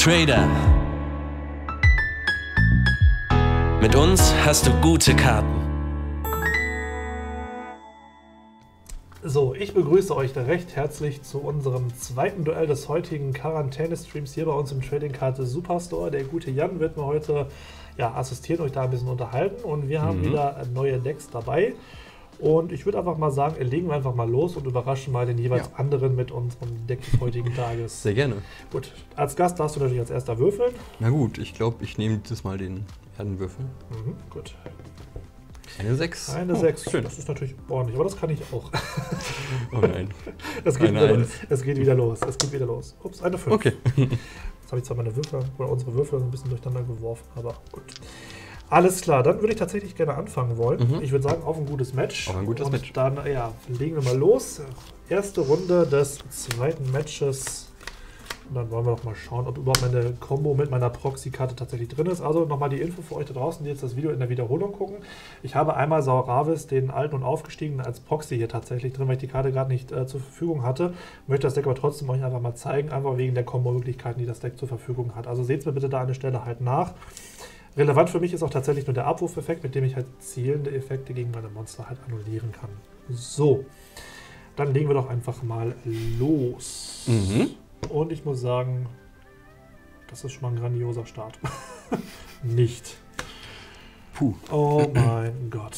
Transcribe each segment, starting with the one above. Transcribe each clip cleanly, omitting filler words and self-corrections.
Trader. Mit uns hast du gute Karten. So, ich begrüße euch recht herzlich zu unserem zweiten Duell des heutigen Quarantäne-Streams hier bei uns im Trading Card Superstore. Der gute Jan wird mir heute assistieren, euch da ein bisschen unterhalten, und wir haben wieder neue Decks dabei. Und ich würde einfach mal sagen, legen wir einfach mal los und überraschen mal den jeweils anderen mit unserem Deck des heutigen Tages. Sehr gerne. Gut, als Gast darfst du natürlich als erster würfeln. Na gut, ich glaube, ich nehme dieses Mal den Erdenwürfel. Gut. Eine 6. Eine 6. Schön. Das ist natürlich ordentlich, aber das kann ich auch. Oh nein. Es geht wieder los. Es geht wieder los. Ups, eine 5. Okay. Jetzt habe ich zwar meine Würfel oder unsere Würfel ein bisschen durcheinander geworfen, aber gut. Alles klar, dann würde ich tatsächlich gerne anfangen wollen. Ich würde sagen, auf ein gutes Match. Auf ein gutes Match. Dann legen wir mal los. Erste Runde des zweiten Matches. Und dann wollen wir noch mal schauen, ob überhaupt meine Combo mit meiner Proxy-Karte tatsächlich drin ist. Also nochmal die Info für euch da draußen, die jetzt das Video in der Wiederholung gucken. Ich habe einmal Sauravis, den alten und aufgestiegenen, als Proxy hier tatsächlich drin, weil ich die Karte gerade nicht zur Verfügung hatte. Möchte das Deck aber trotzdem euch einfach mal zeigen, einfach wegen der Combo-Möglichkeiten, die das Deck zur Verfügung hat. Also seht mir bitte da an der Stelle halt nach. Relevant für mich ist auch tatsächlich nur der Abwurfeffekt, mit dem ich halt zielende Effekte gegen meine Monster halt annullieren kann. So, dann legen wir doch einfach mal los. Und ich muss sagen, das ist schon mal ein grandioser Start. Nicht. Puh. Oh mein Gott.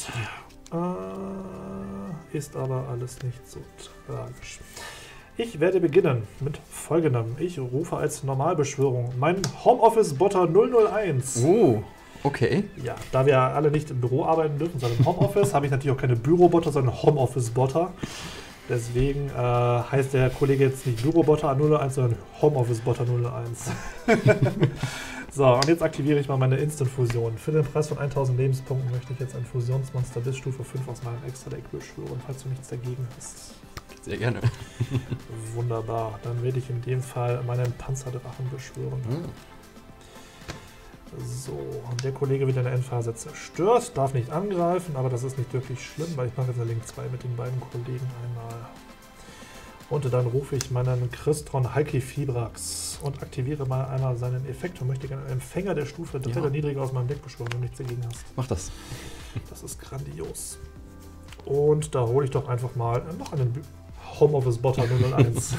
Ist aber alles nicht so tragisch. Ich werde beginnen mit folgendem. Ich rufe als Normalbeschwörung meinen Homeoffice-Botter 001. Oh, okay. Ja, da wir alle nicht im Büro arbeiten dürfen, sondern im Homeoffice, habe ich natürlich auch keine Bürobotter, sondern Homeoffice-Botter. Deswegen heißt der Kollege jetzt nicht Bürobotter 001, sondern Homeoffice-Botter 001. So, und jetzt aktiviere ich mal meine Instant-Fusion. Für den Preis von 1000 Lebenspunkten möchte ich jetzt ein Fusionsmonster bis Stufe 5 aus meinem Extra-Deck beschwören, falls du nichts dagegen hast. Sehr gerne. Wunderbar. Dann werde ich in dem Fall meinen Panzerdrachen beschwören. So, und der Kollege wird in der Endphase zerstört, darf nicht angreifen, aber das ist nicht wirklich schlimm, weil ich mache jetzt eine Link 2 mit den beiden Kollegen einmal. Und dann rufe ich meinen Crystron Halkifibrax und aktiviere mal einmal seinen Effekt und möchte gerne einen Empfänger der Stufe 3 oder niedriger aus meinem Deck beschwören, wenn du nichts dagegen hast. Mach das. Das ist grandios. Und da hole ich doch einfach mal noch einen Homeoffice-Botter 001.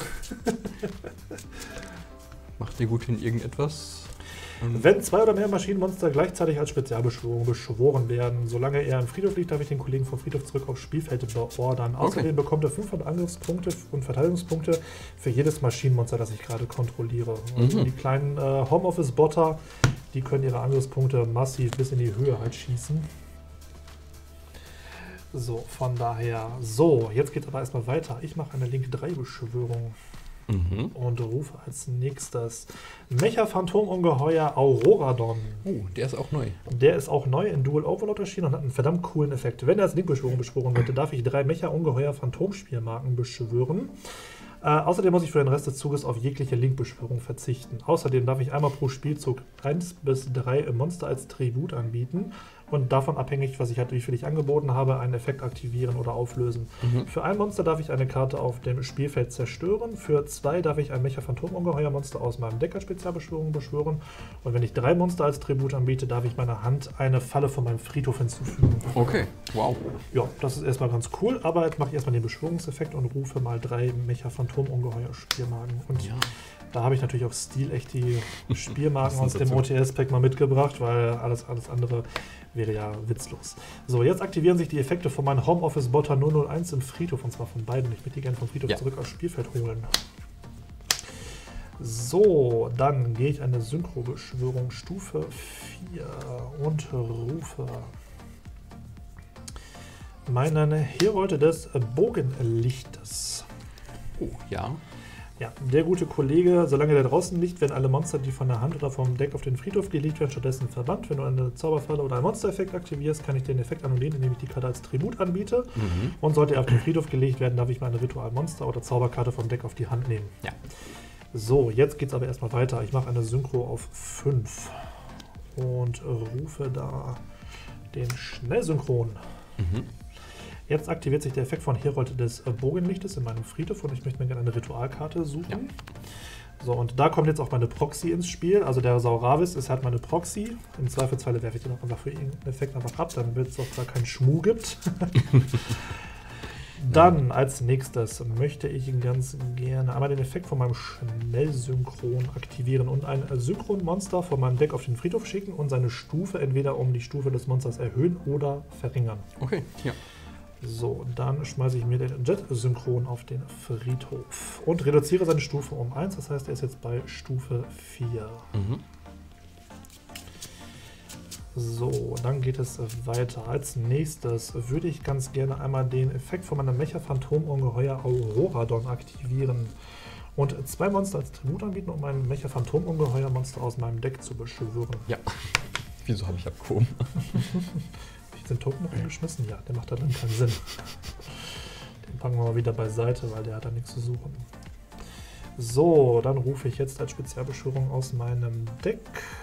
Macht ihr gut hin irgendetwas? Wenn 2 oder mehr Maschinenmonster gleichzeitig als Spezialbeschwörung beschworen werden, solange er im Friedhof liegt, darf ich den Kollegen vom Friedhof zurück aufs Spielfeld beordern. Außerdem bekommt er 500 Angriffspunkte und Verteidigungspunkte für jedes Maschinenmonster, das ich gerade kontrolliere. Also die kleinen Homeoffice-Botter, die können ihre Angriffspunkte massiv bis in die Höhe halt schießen. So, von daher. So, jetzt geht es aber erstmal weiter. Ich mache eine Link 3 Beschwörung. Und rufe als nächstes Mecha-Phantom-Ungeheuer Auroradon. Oh, der ist auch neu. Der ist auch neu in Dual Overlord erschienen und hat einen verdammt coolen Effekt. Wenn er als Link-Beschwörung beschworen wird, darf ich 3 Mecha-Ungeheuer-Phantomspielmarken beschwören. Außerdem muss ich für den Rest des Zuges auf jegliche Link-Beschwörung verzichten. Außerdem darf ich einmal pro Spielzug 1 bis 3 Monster als Tribut anbieten und davon abhängig, wie viel ich angeboten habe, einen Effekt aktivieren oder auflösen. Für ein Monster darf ich eine Karte auf dem Spielfeld zerstören. Für 2 darf ich ein Mecha-Phantom-Ungeheuer-Monster aus meinem Deck als Spezialbeschwörung beschwören. Und wenn ich 3 Monster als Tribut anbiete, darf ich meiner Hand eine Falle von meinem Friedhof hinzufügen. Okay, wow. Ja, das ist erstmal ganz cool, aber jetzt mache ich erstmal den Beschwörungseffekt und rufe mal 3 Mecha-Phantom-Ungeheuer-Spielmarken. Und da habe ich natürlich auch stilecht die Spielmarken aus dem OTS-Pack mal mitgebracht, weil alles andere wäre ja witzlos. So, jetzt aktivieren sich die Effekte von meinem Homeoffice-Botter 001 im Friedhof, und zwar von beiden. Ich möchte die gerne vom Friedhof zurück aufs Spielfeld holen. So, dann gehe ich eine Synchro-Beschwörung Stufe 4 und rufe meinen Herold des Bogenlichtes. Oh, ja. Ja, der gute Kollege, solange der draußen liegt, werden alle Monster, die von der Hand oder vom Deck auf den Friedhof gelegt werden, stattdessen verbannt. Wenn du eine Zauberfalle oder einen Monstereffekt aktivierst, kann ich den Effekt annullieren, indem ich die Karte als Tribut anbiete. Und sollte er auf den Friedhof gelegt werden, darf ich meine Ritualmonster oder Zauberkarte vom Deck auf die Hand nehmen. Ja. So, jetzt geht es aber erstmal weiter. Ich mache eine Synchro auf 5 und rufe da den Schnellsynchron. Jetzt aktiviert sich der Effekt von Herold des Bogenlichtes in meinem Friedhof und ich möchte mir gerne eine Ritualkarte suchen. So, und da kommt jetzt auch meine Proxy ins Spiel. Also der Sauravis ist halt meine Proxy. Im Zweifelsfalle werfe ich den auch einfach für ihn den Effekt einfach ab, damit es auch gar keinen Schmuh gibt. Dann als nächstes möchte ich ganz gerne einmal den Effekt von meinem Schnellsynchron aktivieren und ein Synchronmonster von meinem Deck auf den Friedhof schicken und seine Stufe entweder um die Stufe des Monsters erhöhen oder verringern. Okay, ja. So, dann schmeiße ich mir den Jet-Synchron auf den Friedhof und reduziere seine Stufe um 1. Das heißt, er ist jetzt bei Stufe 4. Mhm. So, dann geht es weiter. Als nächstes würde ich ganz gerne einmal den Effekt von meinem Mecha-Phantom-Ungeheuer Auroradon aktivieren und 2 Monster als Tribut anbieten, um ein Mecha-Phantom-Ungeheuer-Monster aus meinem Deck zu beschwören. Ja. Wieso habe ich abgehoben? Habe ich den Token noch eingeschmissen? Ja, der macht da dann keinen Sinn. Den packen wir mal wieder beiseite, weil der hat da nichts zu suchen. So, dann rufe ich jetzt als Spezialbeschwörung aus meinem Deck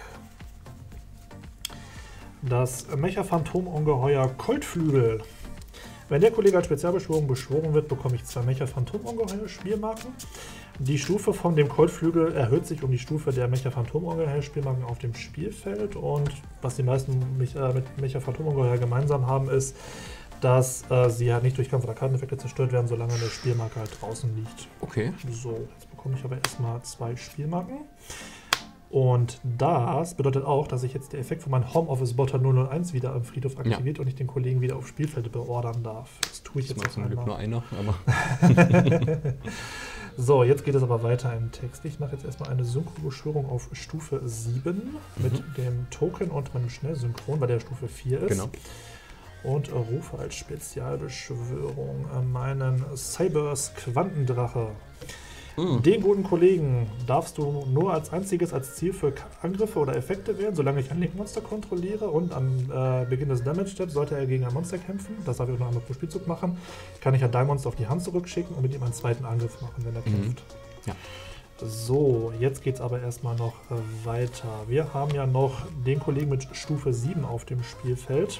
das Mecha-Phantom-Ungeheuer Koltflügel. Wenn der Kollege als Spezialbeschwörung beschworen wird, bekomme ich 2 Mecha-Phantom-Ungeheuer Spielmarken. Die Stufe von dem Koltflügel erhöht sich um die Stufe der Mecha-Phantom-Ungeheuer Spielmarken auf dem Spielfeld. Und was die meisten mit Mecha-Phantom-Ungeheuer gemeinsam haben, ist, dass sie halt nicht durch Kampf- oder Karteneffekte zerstört werden, solange eine Spielmarke halt draußen liegt. Okay. So, jetzt bekomme ich aber erstmal 2 Spielmarken. Und das bedeutet auch, dass ich jetzt der Effekt von meinem Homeoffice-Botter 001 wieder am Friedhof aktiviert und ich den Kollegen wieder aufs Spielfeld beordern darf. Das tue ich Das jetzt macht zum Glück nur einmal. einer, aber So, jetzt geht es aber weiter im Text. Ich mache jetzt erstmal eine Synchro-Beschwörung auf Stufe 7 mit dem Token und meinem Schnellsynchron, weil der Stufe 4 ist. genau. Und rufe als Spezialbeschwörung meinen Cybers Quantendrache. Den guten Kollegen darfst du nur als einziges als Ziel für Angriffe oder Effekte wählen, solange ich ein Link-Monster kontrolliere, und am Beginn des Damage-Steps sollte er gegen ein Monster kämpfen, das darf ich auch noch einmal pro Spielzug machen, kann ich ein Monster auf die Hand zurückschicken und mit ihm einen zweiten Angriff machen, wenn er kämpft. Ja. So, jetzt geht es aber erstmal noch weiter. Wir haben ja noch den Kollegen mit Stufe 7 auf dem Spielfeld.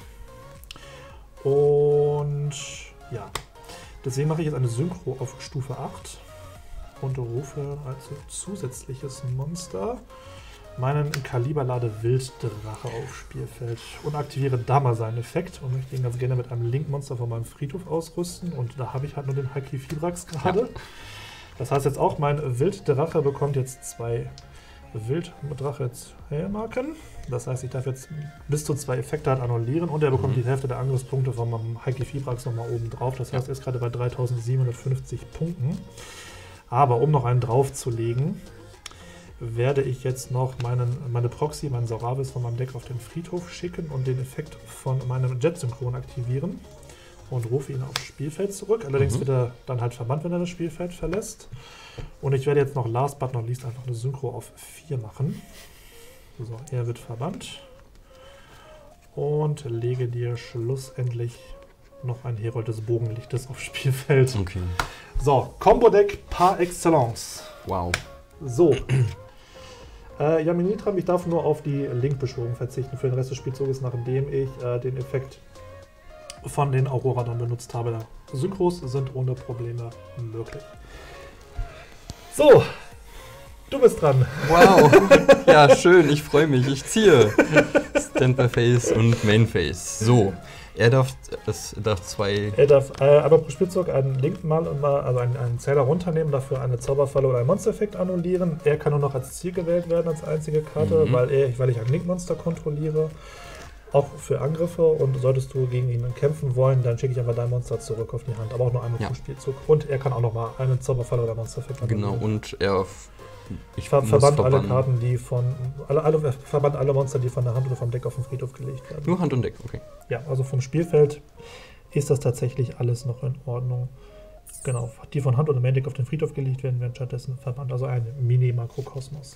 Und ja, deswegen mache ich jetzt eine Synchro auf Stufe 8. Und rufe als zusätzliches Monster meinen Kaliberlade Wilddrache aufs Spielfeld und aktiviere da mal seinen Effekt und möchte ihn ganz gerne mit einem Link-Monster von meinem Friedhof ausrüsten. Und da habe ich halt nur den Haki-Fibrax gerade. Ja. Das heißt jetzt auch, mein Wilddrache bekommt jetzt 2 Wilddrache-Marken. Das heißt, ich darf jetzt bis zu 2 Effekte halt annullieren und er bekommt die Hälfte der Angriffspunkte von meinem Haki-Fibrax nochmal oben drauf. Das heißt, er ist gerade bei 3750 Punkten. Aber um noch einen draufzulegen, werde ich jetzt noch meine Proxy, meinen Sauravis von meinem Deck auf den Friedhof schicken und den Effekt von meinem Jet-Synchron aktivieren und rufe ihn aufs Spielfeld zurück. Allerdings wird er dann halt verbannt, wenn er das Spielfeld verlässt. Und ich werde jetzt noch last but not least einfach eine Synchro auf 4 machen. So, er wird verbannt. Und lege dir schlussendlich noch ein Herold des Bogenlichtes aufs Spielfeld. Okay. So, Combo-Deck par excellence. Wow. So. Yaminitram, ich darf nur auf die Link-Beschwörung verzichten für den Rest des Spielzuges, nachdem ich den Effekt von den Aurora dann benutzt habe. Synchros sind ohne Probleme möglich. So, du bist dran. Wow. Ja, schön, ich freue mich. Ich ziehe Standby-Face und Main-Face. So. Er darf 2. Er darf einmal pro Spielzug einen Link mal, also einen Zähler runternehmen, dafür eine Zauberfalle oder einen Monster-Effekt annullieren. Er kann nur noch als Ziel gewählt werden, als einzige Karte, weil ich ein Link-Monster kontrolliere. Auch für Angriffe, und solltest du gegen ihn kämpfen wollen, dann schicke ich einfach dein Monster zurück auf die Hand. Aber auch nur einmal pro Spielzug. Und er kann auch noch mal eine Zauberfalle oder Monster-Effekt annullieren. Genau, und er verbannt alle Karten, die verbannt alle Monster, die von der Hand oder vom Deck auf den Friedhof gelegt werden. Nur Hand und Deck, okay. Ja, also vom Spielfeld ist das tatsächlich alles noch in Ordnung. Genau, die von Hand oder Main Deck auf den Friedhof gelegt werden, werden stattdessen verbannt. Also ein Mini-Makrokosmos.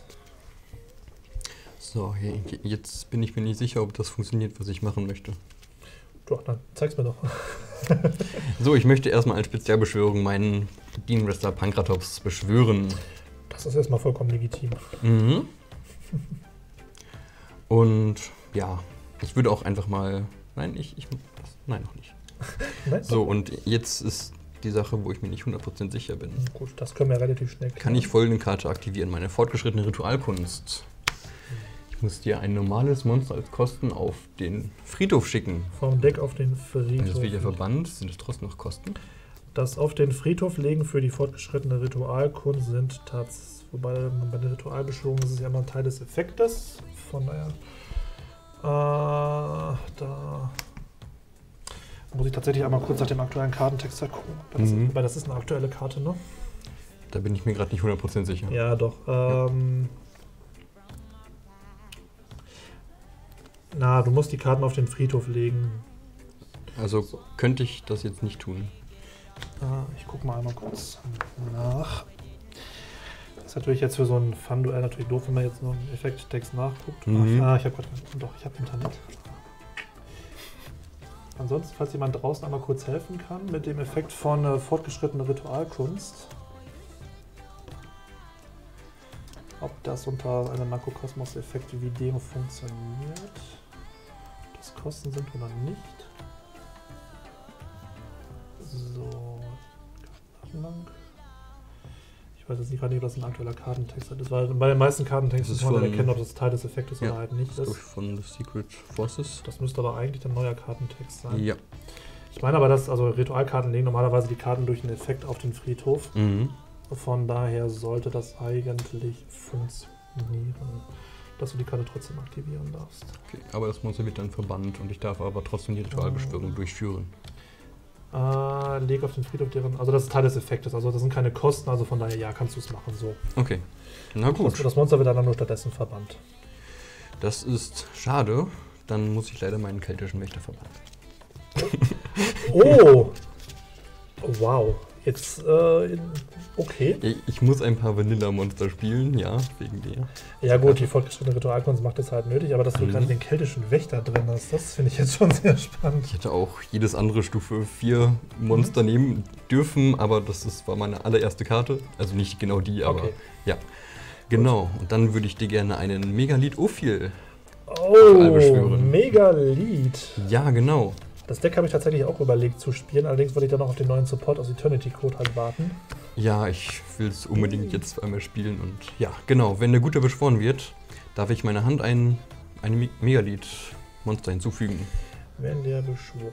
So, jetzt bin ich mir nicht sicher, ob das funktioniert, was ich machen möchte. Doch, dann zeig's mir doch. So, ich möchte erstmal als Spezialbeschwörung meinen Demon Wrestler Pankratops beschwören. Das ist erstmal vollkommen legitim. Mhm. Und ja, ich würde auch einfach mal. Nein, nein, noch nicht. Nein? So, und jetzt ist die Sache, wo ich mir nicht 100% sicher bin. Gut, das können wir relativ schnell klären. Kann ich folgende Karte aktivieren? Meine fortgeschrittene Ritualkunst. Ich muss dir ein normales Monster als Kosten auf den Friedhof schicken. Vom Deck auf den Wenn Friedhof. das wieder verbannt, sind es trotzdem noch Kosten? Das auf den Friedhof legen für die fortgeschrittene Ritualkunst sind tatsächlich, wobei bei der Ritualbeschwörung ist es ja immer Teil des Effektes. Von daher, da muss ich tatsächlich einmal kurz nach dem aktuellen Kartentext gucken. Weil das ist eine aktuelle Karte, ne? Da bin ich mir gerade nicht 100% sicher. Ja, doch. Na, du musst die Karten auf den Friedhof legen. Also könnte ich das jetzt nicht tun. Ich gucke mal einmal kurz nach. Das ist natürlich jetzt für so ein Fun-Duell natürlich doof, wenn man jetzt nur einen Effekttext nachguckt. Mhm. Ich habe Internet. Ansonsten, falls jemand draußen einmal kurz helfen kann, mit dem Effekt von fortgeschrittene Ritualkunst. Ob das unter einem Makrokosmos-Effekt wie dem funktioniert. Ob das Kosten sind oder nicht. So, Kartenbank. Ich weiß jetzt nicht, ob das ein aktueller Kartentext ist, weil bei den meisten Kartentexten kann man erkennen, ob das Teil des Effektes oder halt nicht ist. Von The Secret Forces. Das müsste aber eigentlich ein neuer Kartentext sein. Ja. Ich meine aber, dass Ritualkarten legen normalerweise die Karten durch einen Effekt auf den Friedhof. Mhm. Von daher sollte das eigentlich funktionieren, dass du die Karte trotzdem aktivieren darfst. Okay, aber das Monster wird dann verbannt und ich darf aber trotzdem die Ritualbeschwörung durchführen. Leg auf den Friedhof deren. Also das ist Teil des Effektes, also das sind keine Kosten, also von daher ja, kannst du es machen so. Okay. Na gut. Das Monster wird dann nur stattdessen verbannt. Das ist schade. Dann muss ich leider meinen keltischen Wächter verbannen. Oh! Wow. Jetzt, okay. Ich muss ein paar Vanilla-Monster spielen, ja, wegen dir. Ja gut, die fortgeschrittene Ritualkunst macht das halt nötig, aber dass du gerade den keltischen Wächter drin hast, das finde ich jetzt schon sehr spannend. Ich hätte auch jedes andere Stufe 4 Monster nehmen dürfen, aber war meine allererste Karte. Also nicht genau die, aber Okay. ja. Genau, und dann würde ich dir gerne einen Megalith-Ophir Oh, beschwören. Megalith. Ja, genau. Das Deck habe ich tatsächlich auch überlegt zu spielen, allerdings wollte ich dann noch auf den neuen Support aus Eternity Code halt warten. Ja, ich will es unbedingt jetzt einmal spielen und ja, genau, wenn der Gute beschworen wird, darf ich meiner Hand ein Megalith-Monster hinzufügen. Wenn der beschworen.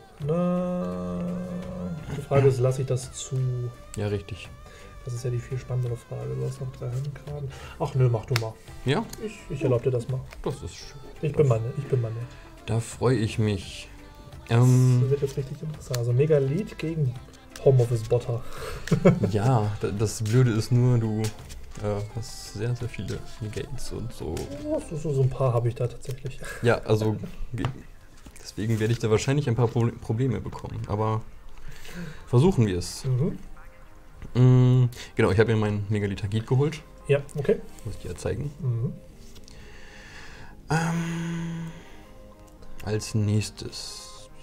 Die Frage ist, lasse ich das zu? Ja, richtig. Das ist ja die viel spannendere Frage. Du hast noch 3 Handkarten. Ach nö, mach du mal. Ja? Ich erlaube dir das mal. Das ist schön. Ich bin mal nett. Da freue ich mich. Das wird jetzt richtig interessant. Also Megalith gegen Homeoffice-Botter. Ja, das Blöde ist nur, du hast sehr, sehr viele Negates und so. So ein paar habe ich da tatsächlich. Ja, also deswegen werde ich da wahrscheinlich ein paar Probleme bekommen. Aber versuchen wir es. Genau, ich habe mir meinen Megalith-Agit geholt. Ja, okay. Muss ich dir ja zeigen. Als nächstes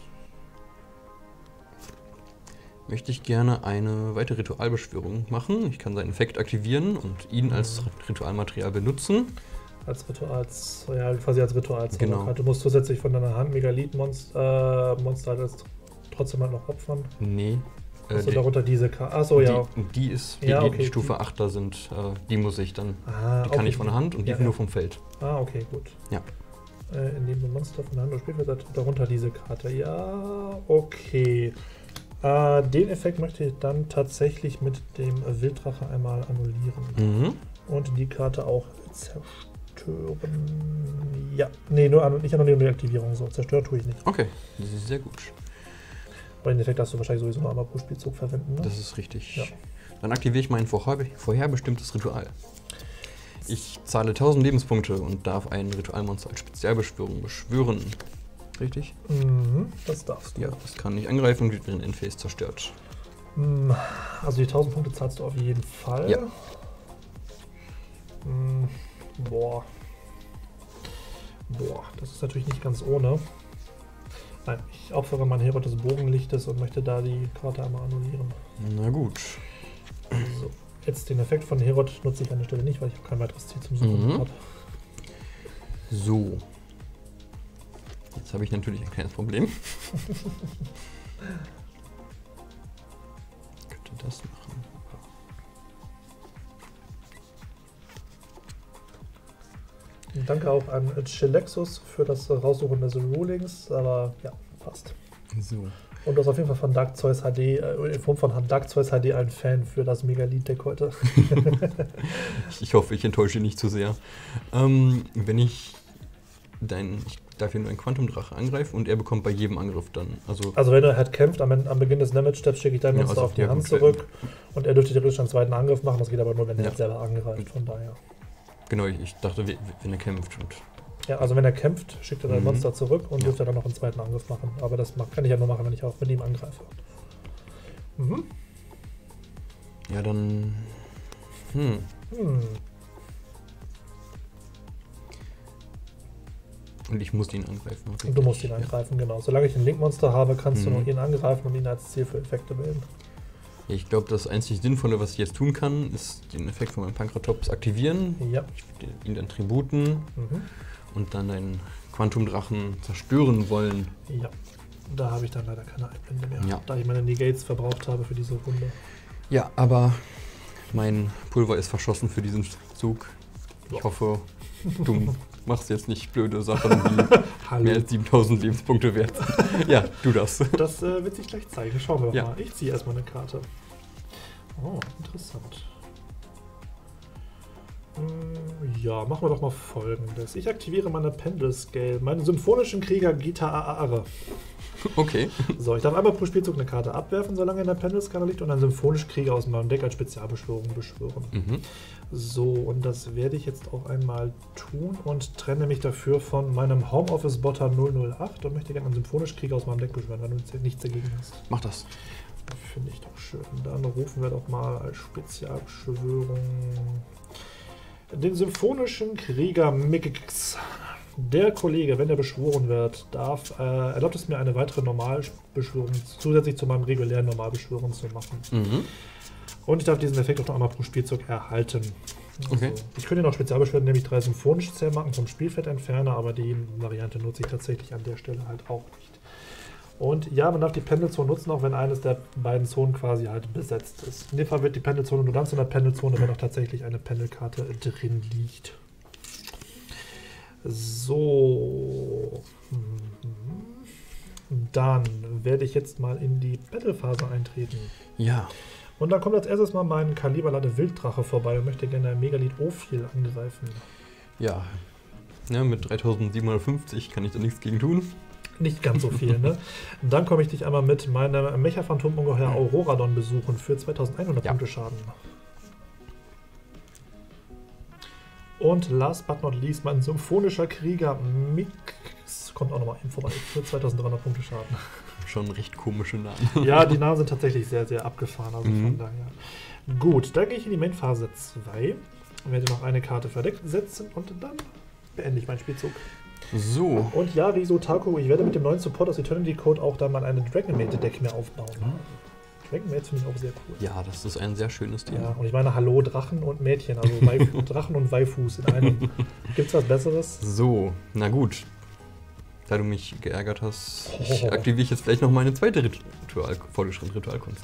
möchte ich gerne eine weitere Ritualbeschwörung machen. Ich kann seinen Effekt aktivieren und ihn als Ritualmaterial benutzen. Quasi als Ritualzauberkarte. Genau. Du musst zusätzlich von deiner Hand Megalith-Monster halt trotzdem halt noch opfern. Nee. Achso, darunter diese Karte. Achso, ja. Die Stufe 8 da sind, die muss ich dann. Die kann ich von der Hand und die nur vom Feld. Okay, gut. Ja. Indem du Monster von der Hand spielst, darunter diese Karte. Ja, okay. Den Effekt möchte ich dann tatsächlich mit dem Wilddrache einmal annullieren. Und die Karte auch zerstören. Ja, nee, nicht annullieren, nur die Aktivierung. So, zerstören tue ich nicht. Okay, das ist sehr gut. Aber den Effekt darfst du wahrscheinlich sowieso noch einmal pro Spielzug verwenden, ne? Das ist richtig. Ja. Dann aktiviere ich mein vorherbestimmtes Ritual. Ich zahle 1000 Lebenspunkte und darf ein Ritualmonster als Spezialbeschwörung beschwören. Richtig? Das darfst du. Ja, das kann nicht angreifen und wird in Endphase zerstört. Also die 1000 Punkte zahlst du auf jeden Fall. Ja. Boah, das ist natürlich nicht ganz ohne. Nein, ich opfere mein Herald des Bogenlichtes und möchte da die Karte einmal annullieren. Na gut. So, jetzt den Effekt von Herald nutze ich an der Stelle nicht, weil ich habe kein weiteres Ziel zum Suchen habe. So. Jetzt habe ich natürlich ein kleines Problem. das machen. Danke auch an Chilexus für das Raussuchen des Rulings, aber ja, passt. So. Und du hast auf jeden Fall von Dark Zeus HD, in Form von Dark Zeus HD ein Fan für das Megalith-Deck heute. Ich hoffe, ich enttäusche ihn nicht zu sehr. Wenn ich darf hier nur einen Quantum-Drache angreifen und er bekommt bei jedem Angriff dann. Also wenn er halt kämpft, am Beginn des Damage-Steps schicke ich dein Ja, Monster also auf die ja, Hand gut, zurück und er dürfte theoretisch einen zweiten Angriff machen. Das geht aber nur, wenn er Ja. halt selber angreift, von daher. genau, ich dachte, wenn er kämpft. Und Ja, also wenn er kämpft, schickt er dein Mhm. Monster zurück und Ja. dürfte dann noch einen zweiten Angriff machen. Aber das kann ich ja nur machen, wenn ich auch mit ihm angreife. Mhm. ja, dann... Hm. Und ich muss ihn angreifen. Okay. Und du musst ihn angreifen, genau. Solange ich ein Link-Monster habe, kannst du Mhm. nur ihn angreifen und ihn als Ziel für Effekte wählen. Ja, ich glaube, das einzig Sinnvolle, was ich jetzt tun kann, ist den Effekt von meinem Pankratops aktivieren. Ja. Ich würde ihn dann tributen Mhm. und dann einen Quantumdrachen zerstören wollen. Ja. Da habe ich dann leider keine Einblende mehr, Ja. da ich meine Negates verbraucht habe für diese Runde. Ja, aber mein Pulver ist verschossen für diesen Zug. Ich Ja. hoffe, du machst jetzt nicht blöde Sachen, die mehr als 7000 Lebenspunkte wert sind. Ja, tu das. Das wird sich gleich zeigen. Schauen wir doch Ja. mal. Ich ziehe erstmal eine Karte. Oh, interessant. Ja, machen wir doch mal Folgendes. Ich aktiviere meine Pendel-Scale, meinen symphonischen Krieger Gita Aare. Okay. So, ich darf einmal pro Spielzug eine Karte abwerfen, solange in der Pendel-Skala liegt, und einen symphonischen Krieger aus meinem Deck als Spezialbeschwörung beschwören. Mhm. So, und das werde ich jetzt auch einmal tun und trenne mich dafür von meinem Homeoffice-Botter 008 und möchte gerne einen symphonischen Krieger aus meinem Deck beschwören, wenn du nichts dagegen hast. Mach das. Finde ich doch schön. Dann rufen wir doch mal als Spezialbeschwörung den symphonischen Krieger Mikix. Der Kollege, wenn er beschworen wird, erlaubt es mir, eine weitere Normalbeschwörung zusätzlich zu meinem regulären Normalbeschwörung zu machen. Mhm. Und ich darf diesen Effekt auch noch einmal pro Spielzug erhalten. Okay. Ich könnte noch Spezialbeschwören, nämlich 3 symphonische Zählmarken vom Spielfeld entferne, aber die Variante nutze ich tatsächlich an der Stelle halt auch nicht. Und ja, man darf die Pendelzone nutzen, auch wenn eines der beiden Zonen quasi halt besetzt ist. In dem Fall wird die Pendelzone nur dann zu einer Pendelzone, wenn auch tatsächlich eine Pendelkarte drin liegt. So. Dann werde ich jetzt mal in die Battlephase eintreten. Ja. Und dann kommt als erstes mal mein Kaliberlade Wilddrache vorbei und möchte gerne Megalith Ophil angreifen. Ja. Ja, mit 3750 kann ich da nichts gegen tun. Nicht ganz so viel, ne? Dann komme ich dich einmal mit meinem Mecha-Phantom-Ungeheuer Auroradon besuchen für 2100 Ja. Punkte Schaden. Und last but not least, mein symphonischer Krieger Mix kommt auch nochmal hin vorbei für 2300 Punkte Schaden. Schon recht komische Namen. Ja, die Namen sind tatsächlich sehr, sehr abgefahren. Also Mhm. von daher. Gut, dann gehe ich in die Main-Phase 2. Werde noch eine Karte verdeckt setzen und dann beende ich meinen Spielzug. So. Und ja, Riso Taco, ich werde mit dem neuen Support aus Eternity Code auch dann mal eine Dragonmaid-Deck mehr aufbauen. Dragonmaid finde ich auch sehr cool. Ja, das ist ein sehr schönes Thema. Ja, und ich meine, hallo, Drachen und Mädchen, also Drachen und Waifus in einem. Gibt's was Besseres? So, na gut. Da du mich geärgert hast, Oh. aktiviere ich jetzt gleich noch meine zweite vorgeschrittene Ritualkunst.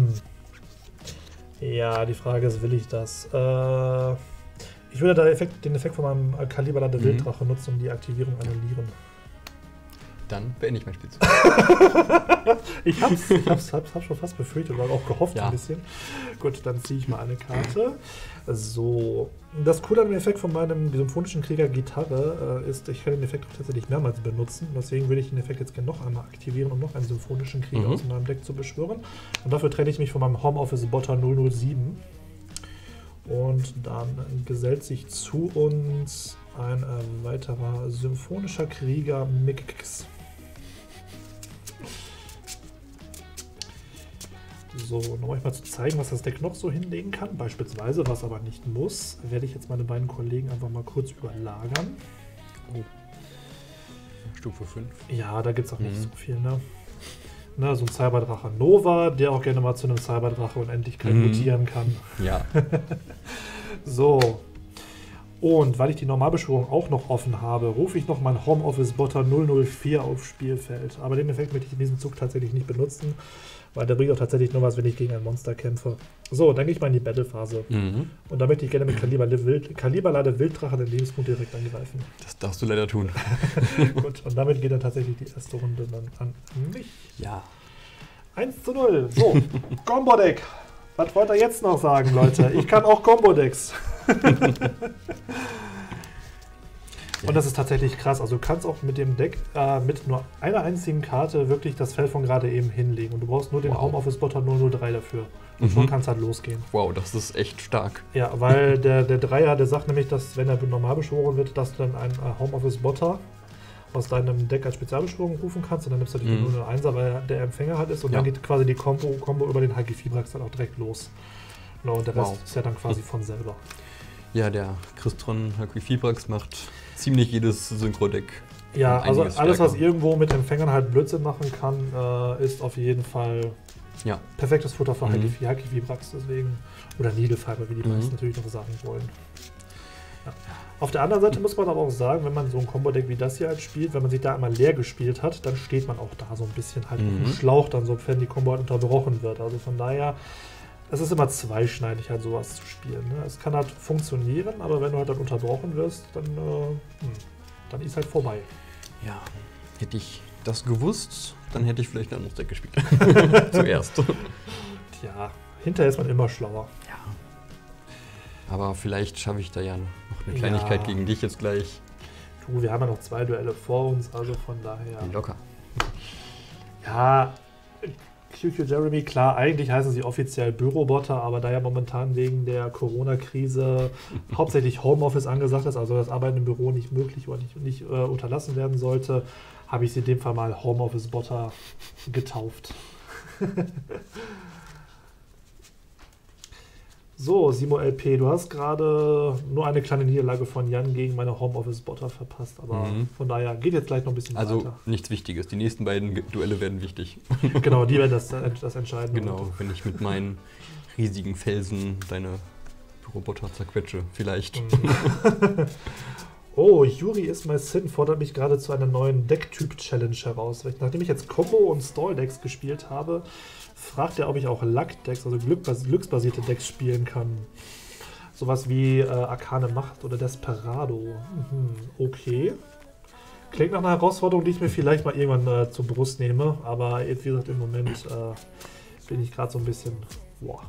Ja, die Frage ist, will ich das? Ich würde den Effekt von meinem Kaliberlade Wilddrache nutzen, um die Aktivierung annullieren. Dann beende ich mein Spielzug. Ich hab's schon fast befürchtet oder auch gehofft Ja. ein bisschen. Gut, dann ziehe ich mal eine Karte. So, das Coole an dem Effekt von meinem symphonischen Krieger Gitarre ist, ich kann den Effekt auch tatsächlich mehrmals benutzen. Deswegen würde ich den Effekt jetzt gerne noch einmal aktivieren, um noch einen symphonischen Krieger aus meinem Deck zu beschwören. Und dafür trenne ich mich von meinem Homeoffice-Botter 007. Und dann gesellt sich zu uns ein weiterer symphonischer Krieger Mix. So, um euch mal zu zeigen, was das Deck noch so hinlegen kann, beispielsweise, was aber nicht muss, werde ich jetzt meine beiden Kollegen einfach mal kurz überlagern. Oh. Stufe 5. Ja, da gibt es auch nicht so viel, ne? Na, so ein Cyberdrache Nova, der auch gerne mal zu einem Cyberdrache Unendlichkeit mutieren kann. Ja. So. Und weil ich die Normalbeschwörung auch noch offen habe, rufe ich noch meinen Homeoffice-Botter 004 aufs Spielfeld. Aber den Effekt möchte ich in diesem Zug tatsächlich nicht benutzen, weil der bringt auch tatsächlich nur was, wenn ich gegen ein Monster kämpfe. So, dann gehe ich mal in die Battle-Phase. Und da möchte ich gerne mit Kaliberlade Wilddrache den Lebenspunkt direkt angreifen. Das darfst du leider tun. Gut, und damit geht dann tatsächlich die erste Runde dann an mich. Ja. 1:0. So, Combo-Deck. Was wollt ihr jetzt noch sagen, Leute? Ich kann auch Combo-Decks. Und das ist tatsächlich krass. Also du kannst auch mit dem Deck mit nur einer einzigen Karte wirklich das Feld von gerade eben hinlegen. Und du brauchst nur den Homeoffice-Botter 003 dafür. Und schon kann es halt losgehen. Wow, das ist echt stark. Ja, weil der Dreier, der sagt nämlich, dass wenn er normal beschworen wird, dass du dann einen Homeoffice-Botter aus deinem Deck als Spezialbeschwörung rufen kannst. Und dann nimmst du die 001er, weil der Empfänger halt ist. Und dann geht quasi die Combo über den Haki Fibrax dann auch direkt los. Genau, und der Rest ist ja dann quasi von selber. Ja, der Crystron Haki Fibrax macht ziemlich jedes Synchro-Deck. Ja, also alles, was irgendwo mit Empfängern halt Blödsinn machen kann, ist auf jeden Fall perfektes Futter für Haki Fibrax, deswegen. Oder Nilefheimer, wie die meisten natürlich noch sagen wollen. Ja. Auf der anderen Seite muss man aber auch sagen, wenn man so ein Combo-Deck wie das hier halt spielt, wenn man sich da einmal leer gespielt hat, dann steht man auch da so ein bisschen halt auf dem Schlauch, dann so, wenn die Combo halt unterbrochen wird. Also von daher, es ist immer zweischneidig, halt sowas zu spielen. Ne? Es kann halt funktionieren, aber wenn du halt dann unterbrochen wirst, dann ist halt vorbei. Ja, hätte ich das gewusst, dann hätte ich vielleicht ein anderes Deck gespielt. Zuerst. Tja, hinterher ist man immer schlauer. Ja. Aber vielleicht schaffe ich da ja noch eine Kleinigkeit gegen dich jetzt gleich. Du, wir haben ja noch 2 Duelle vor uns, also von daher. Locker. Ja, QQ Jeremy, klar, eigentlich heißen sie offiziell Büroboter, aber da ja momentan wegen der Corona-Krise hauptsächlich Homeoffice angesagt ist, also das Arbeiten im Büro nicht möglich oder nicht unterlassen werden sollte, habe ich sie in dem Fall mal Homeoffice-Botter getauft. So, Simo LP, du hast gerade nur eine kleine Niederlage von Jan gegen meine Homeoffice-Botter verpasst, aber von daher geht jetzt gleich noch ein bisschen weiter. Also nichts Wichtiges, die nächsten beiden Duelle werden wichtig. Genau, die werden das entscheiden. Genau, wenn ich mit meinen riesigen Felsen deine Roboter zerquetsche, vielleicht. Oh, Yuri is my sin fordert mich gerade zu einer neuen Decktyp-Challenge heraus. Nachdem ich jetzt Combo- und Stall-Decks gespielt habe, fragt er, ob ich auch Luck-Decks, also glücksbasierte Decks spielen kann. Sowas wie Arkane Macht oder Desperado. Okay. Klingt nach einer Herausforderung, die ich mir vielleicht mal irgendwann zur Brust nehme. Aber wie gesagt, im Moment bin ich gerade so ein bisschen... Boah.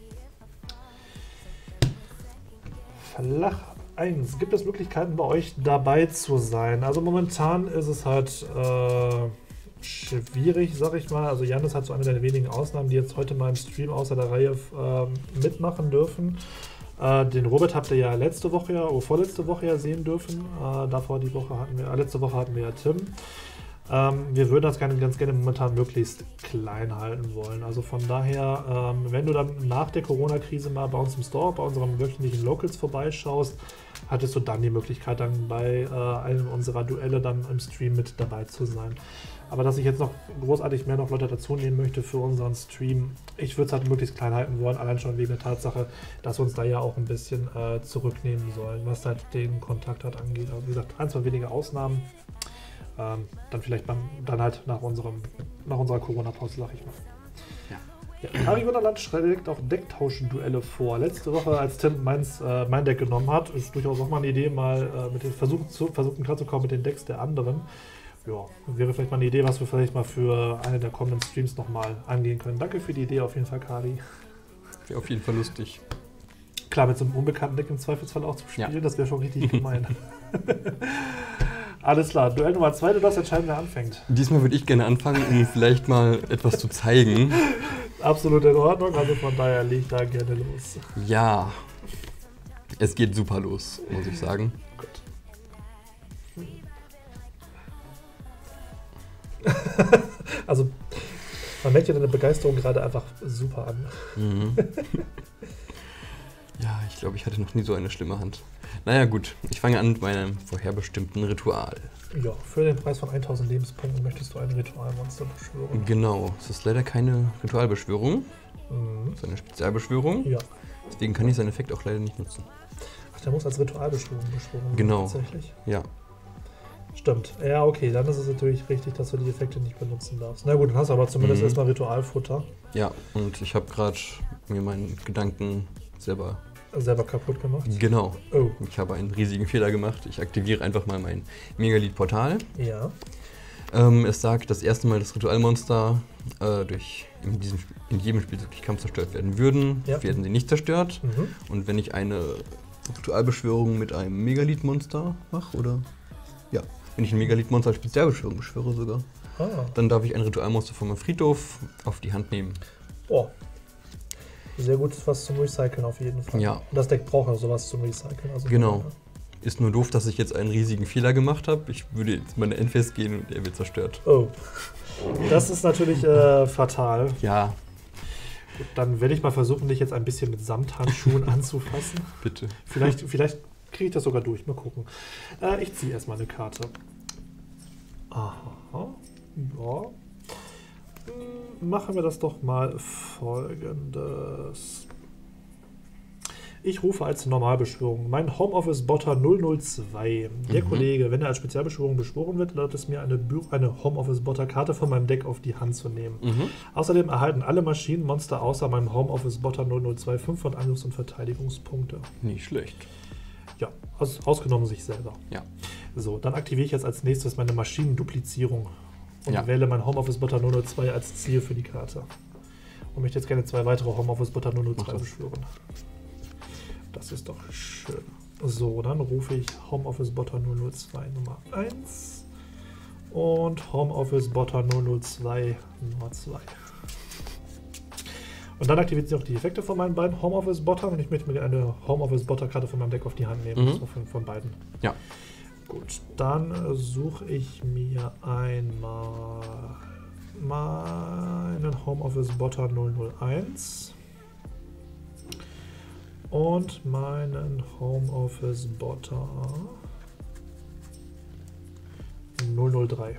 Flach 1. Gibt es Möglichkeiten bei euch dabei zu sein? Also momentan ist es halt schwierig, sag ich mal. Also Jan ist halt so eine der wenigen Ausnahmen, die jetzt heute mal im Stream außer der Reihe mitmachen dürfen. Den Robert habt ihr ja letzte Woche oder vorletzte Woche sehen dürfen. Letzte Woche hatten wir ja Tim. Wir würden das ganz gerne momentan möglichst klein halten wollen. Also von daher, wenn du dann nach der Corona-Krise mal bei uns im Store, bei unseren wöchentlichen Locals vorbeischaust, hattest du dann die Möglichkeit, dann bei einem unserer Duelle dann im Stream mit dabei zu sein. Aber dass ich jetzt noch großartig mehr Leute dazu nehmen möchte für unseren Stream, ich würde es halt möglichst klein halten wollen, allein schon wegen der Tatsache, dass wir uns da ja auch ein bisschen zurücknehmen sollen, was halt den Kontakt halt angeht. Also wie gesagt, 1, 2 wenige Ausnahmen. Dann vielleicht dann halt nach unserer Corona-Pause, sag ich mal. Ja. Harry Wunderland schlägt auch Decktauschen-Duelle vor. Letzte Woche, als Tim mein Deck genommen hat, ist durchaus auch mal eine Idee, mal mit den versuchen klarzukommen mit den Decks der anderen. Ja, wäre vielleicht mal eine Idee, was wir vielleicht mal für eine der kommenden Streams nochmal angehen können. Danke für die Idee auf jeden Fall, Kari. Wäre auf jeden Fall lustig. Klar, mit so einem unbekannten Deck im Zweifelsfall auch zu spielen, das wäre schon richtig gemein. Alles klar, Duell Nummer 2, du darfst entscheiden, wer anfängt. Diesmal würde ich gerne anfangen, um vielleicht mal etwas zu zeigen. Absolut in Ordnung, also von daher lege ich da gerne los. Ja, es geht super los, muss ich sagen. Gut. Also, man merkt ja deine Begeisterung gerade einfach super an. Ja, ich glaube, ich hatte noch nie so eine schlimme Hand. Naja gut, ich fange an mit meinem vorherbestimmten Ritual. Ja, für den Preis von 1000 Lebenspunkten möchtest du ein Ritualmonster beschwören. Genau, es ist leider keine Ritualbeschwörung, es ist eine Spezialbeschwörung. Ja. Deswegen kann ich seinen Effekt auch leider nicht nutzen. Ach, der muss als Ritualbeschwörung beschworen werden. Genau. Tatsächlich. Ja. Stimmt. Ja, okay, dann ist es natürlich richtig, dass du die Effekte nicht benutzen darfst. Na gut, dann hast du aber zumindest erstmal Ritualfutter Ja, und ich habe gerade mir meinen Gedanken selber... selber kaputt gemacht. Genau. Oh. Ich habe einen riesigen Fehler gemacht. Ich aktiviere einfach mal mein Megalith-Portal. Ja. Es sagt, das erste Mal das Ritualmonster in jedem Spiel durch Kampf zerstört werden würden, werden sie nicht zerstört. Und wenn ich eine Ritualbeschwörung mit einem Megalith-Monster mache, oder? Ja, wenn ich ein Megalith-Monster als Spezialbeschwörung beschwöre sogar, dann darf ich ein Ritualmonster von meinem Friedhof auf die Hand nehmen. Oh. Sehr gut, was zum Recyceln auf jeden Fall. Ja. Und das Deck braucht ja sowas zum Recyceln. Also Genau. Ist nur doof, dass ich jetzt einen riesigen Fehler gemacht habe. Ich würde jetzt mal in Endphase gehen und er wird zerstört. Oh. Das ist natürlich fatal. Ja. Gut, dann werde ich mal versuchen, dich jetzt ein bisschen mit Samthandschuhen anzufassen. Bitte. Vielleicht kriege ich das sogar durch. Mal gucken. Ich ziehe erstmal eine Karte. Aha. Ja. Machen wir das doch mal Folgendes. Ich rufe als Normalbeschwörung mein Homeoffice-Botter 002. Der Kollege, wenn er als Spezialbeschwörung beschworen wird, lautet es mir, eine Homeoffice-Botter-Karte von meinem Deck auf die Hand zu nehmen. Außerdem erhalten alle Maschinenmonster außer meinem Homeoffice-Botter 002 5 von Angriffs- und Verteidigungspunkte. Nicht schlecht. Ja, ausgenommen sich selber. Ja. So, dann aktiviere ich jetzt als nächstes meine Maschinenduplizierung und wähle mein Homeoffice-Botter 002 als Ziel für die Karte. Und möchte jetzt gerne 2 weitere Homeoffice-Botter 002 beschwören. Das ist doch schön. So, dann rufe ich Homeoffice-Botter 002 Nummer 1 und Homeoffice-Botter 002 Nummer 2. Und dann aktiviert sie auch die Effekte von meinen beiden Homeoffice-Bottern und ich möchte mir eine Homeoffice-Botter-Karte von meinem Deck auf die Hand nehmen. Das war von beiden. Ja. Gut, dann suche ich mir einmal meinen Homeoffice-Botter 001 und meinen Homeoffice-Botter 003.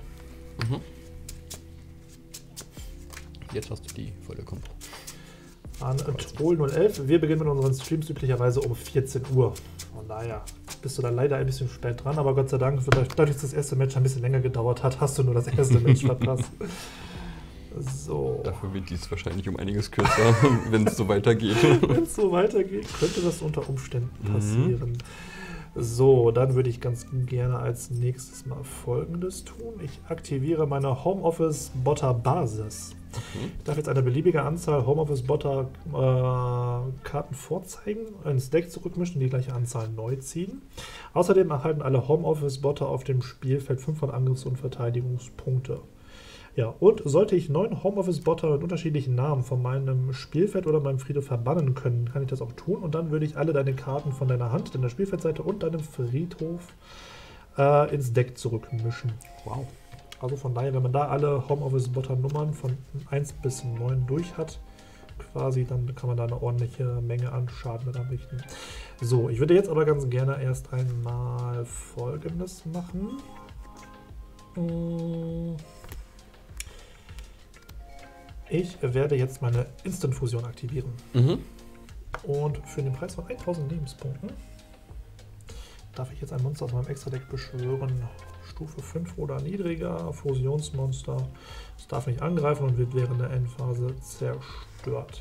Jetzt hast du die volle Kombo. An Troll 011. Wir beginnen mit unseren Streams üblicherweise um 14 Uhr. Von daher bist du da leider ein bisschen spät dran, aber Gott sei Dank, dadurch, dass das erste Match ein bisschen länger gedauert hat, hast du nur das erste Match verpasst. So. Dafür wird dies wahrscheinlich um einiges kürzer, wenn es so weitergeht. Wenn es so weitergeht, könnte das unter Umständen passieren. So, dann würde ich ganz gerne als nächstes mal Folgendes tun. Ich aktiviere meine Homeoffice-Botter-Basis. Ich darf jetzt eine beliebige Anzahl Homeoffice-Botter-Karten vorzeigen, ins Deck zurückmischen, die gleiche Anzahl neu ziehen. Außerdem erhalten alle Homeoffice-Botter auf dem Spielfeld 5 von Angriffs- und Verteidigungspunkte. Ja, und sollte ich 9 Homeoffice-Botter mit unterschiedlichen Namen von meinem Spielfeld oder meinem Friedhof verbannen können, kann ich das auch tun. Und dann würde ich alle deine Karten von deiner Hand, deiner Spielfeldseite und deinem Friedhof ins Deck zurückmischen. Wow. Also von daher, wenn man da alle Homeoffice-Botter-Nummern von 1 bis 9 durch hat, quasi, dann kann man da eine ordentliche Menge an Schaden mit anrichten. So, ich würde jetzt aber ganz gerne erst einmal Folgendes machen. Ich werde jetzt meine Instant-Fusion aktivieren. Und für den Preis von 1000 Lebenspunkten darf ich jetzt ein Monster aus meinem Extra-Deck beschwören. Stufe 5 oder niedriger, Fusionsmonster. Es darf nicht angreifen und wird während der Endphase zerstört.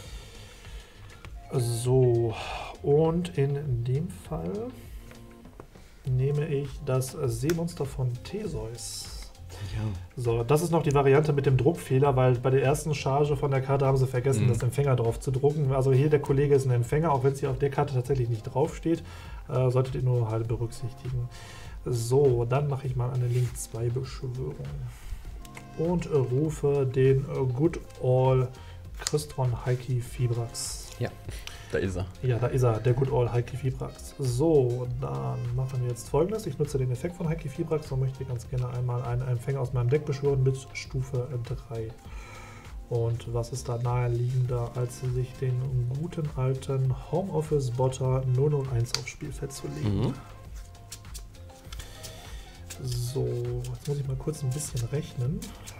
So, und in dem Fall nehme ich das Seemonster von Theseus. Ja. So, das ist noch die Variante mit dem Druckfehler, weil bei der ersten Charge von der Karte haben sie vergessen, das Empfänger drauf zu drucken. Also hier der Kollege ist ein Empfänger, auch wenn es hier auf der Karte tatsächlich nicht draufsteht, solltet ihr nur halt berücksichtigen. So, dann mache ich mal eine Link 2 Beschwörung und rufe den Good All Crystron Heiki Fibrax. Ja, da ist er. Ja, da ist er, der Good All Heiki Fibrax. So, dann machen wir jetzt Folgendes. Ich nutze den Effekt von Heiki Fibrax und möchte ganz gerne einmal einen Empfänger aus meinem Deck beschwören mit Stufe 3. Und was ist da naheliegender, als sich den guten alten Homeoffice-Botter 001 aufs Spielfeld zu legen? So, jetzt muss ich mal kurz ein bisschen rechnen,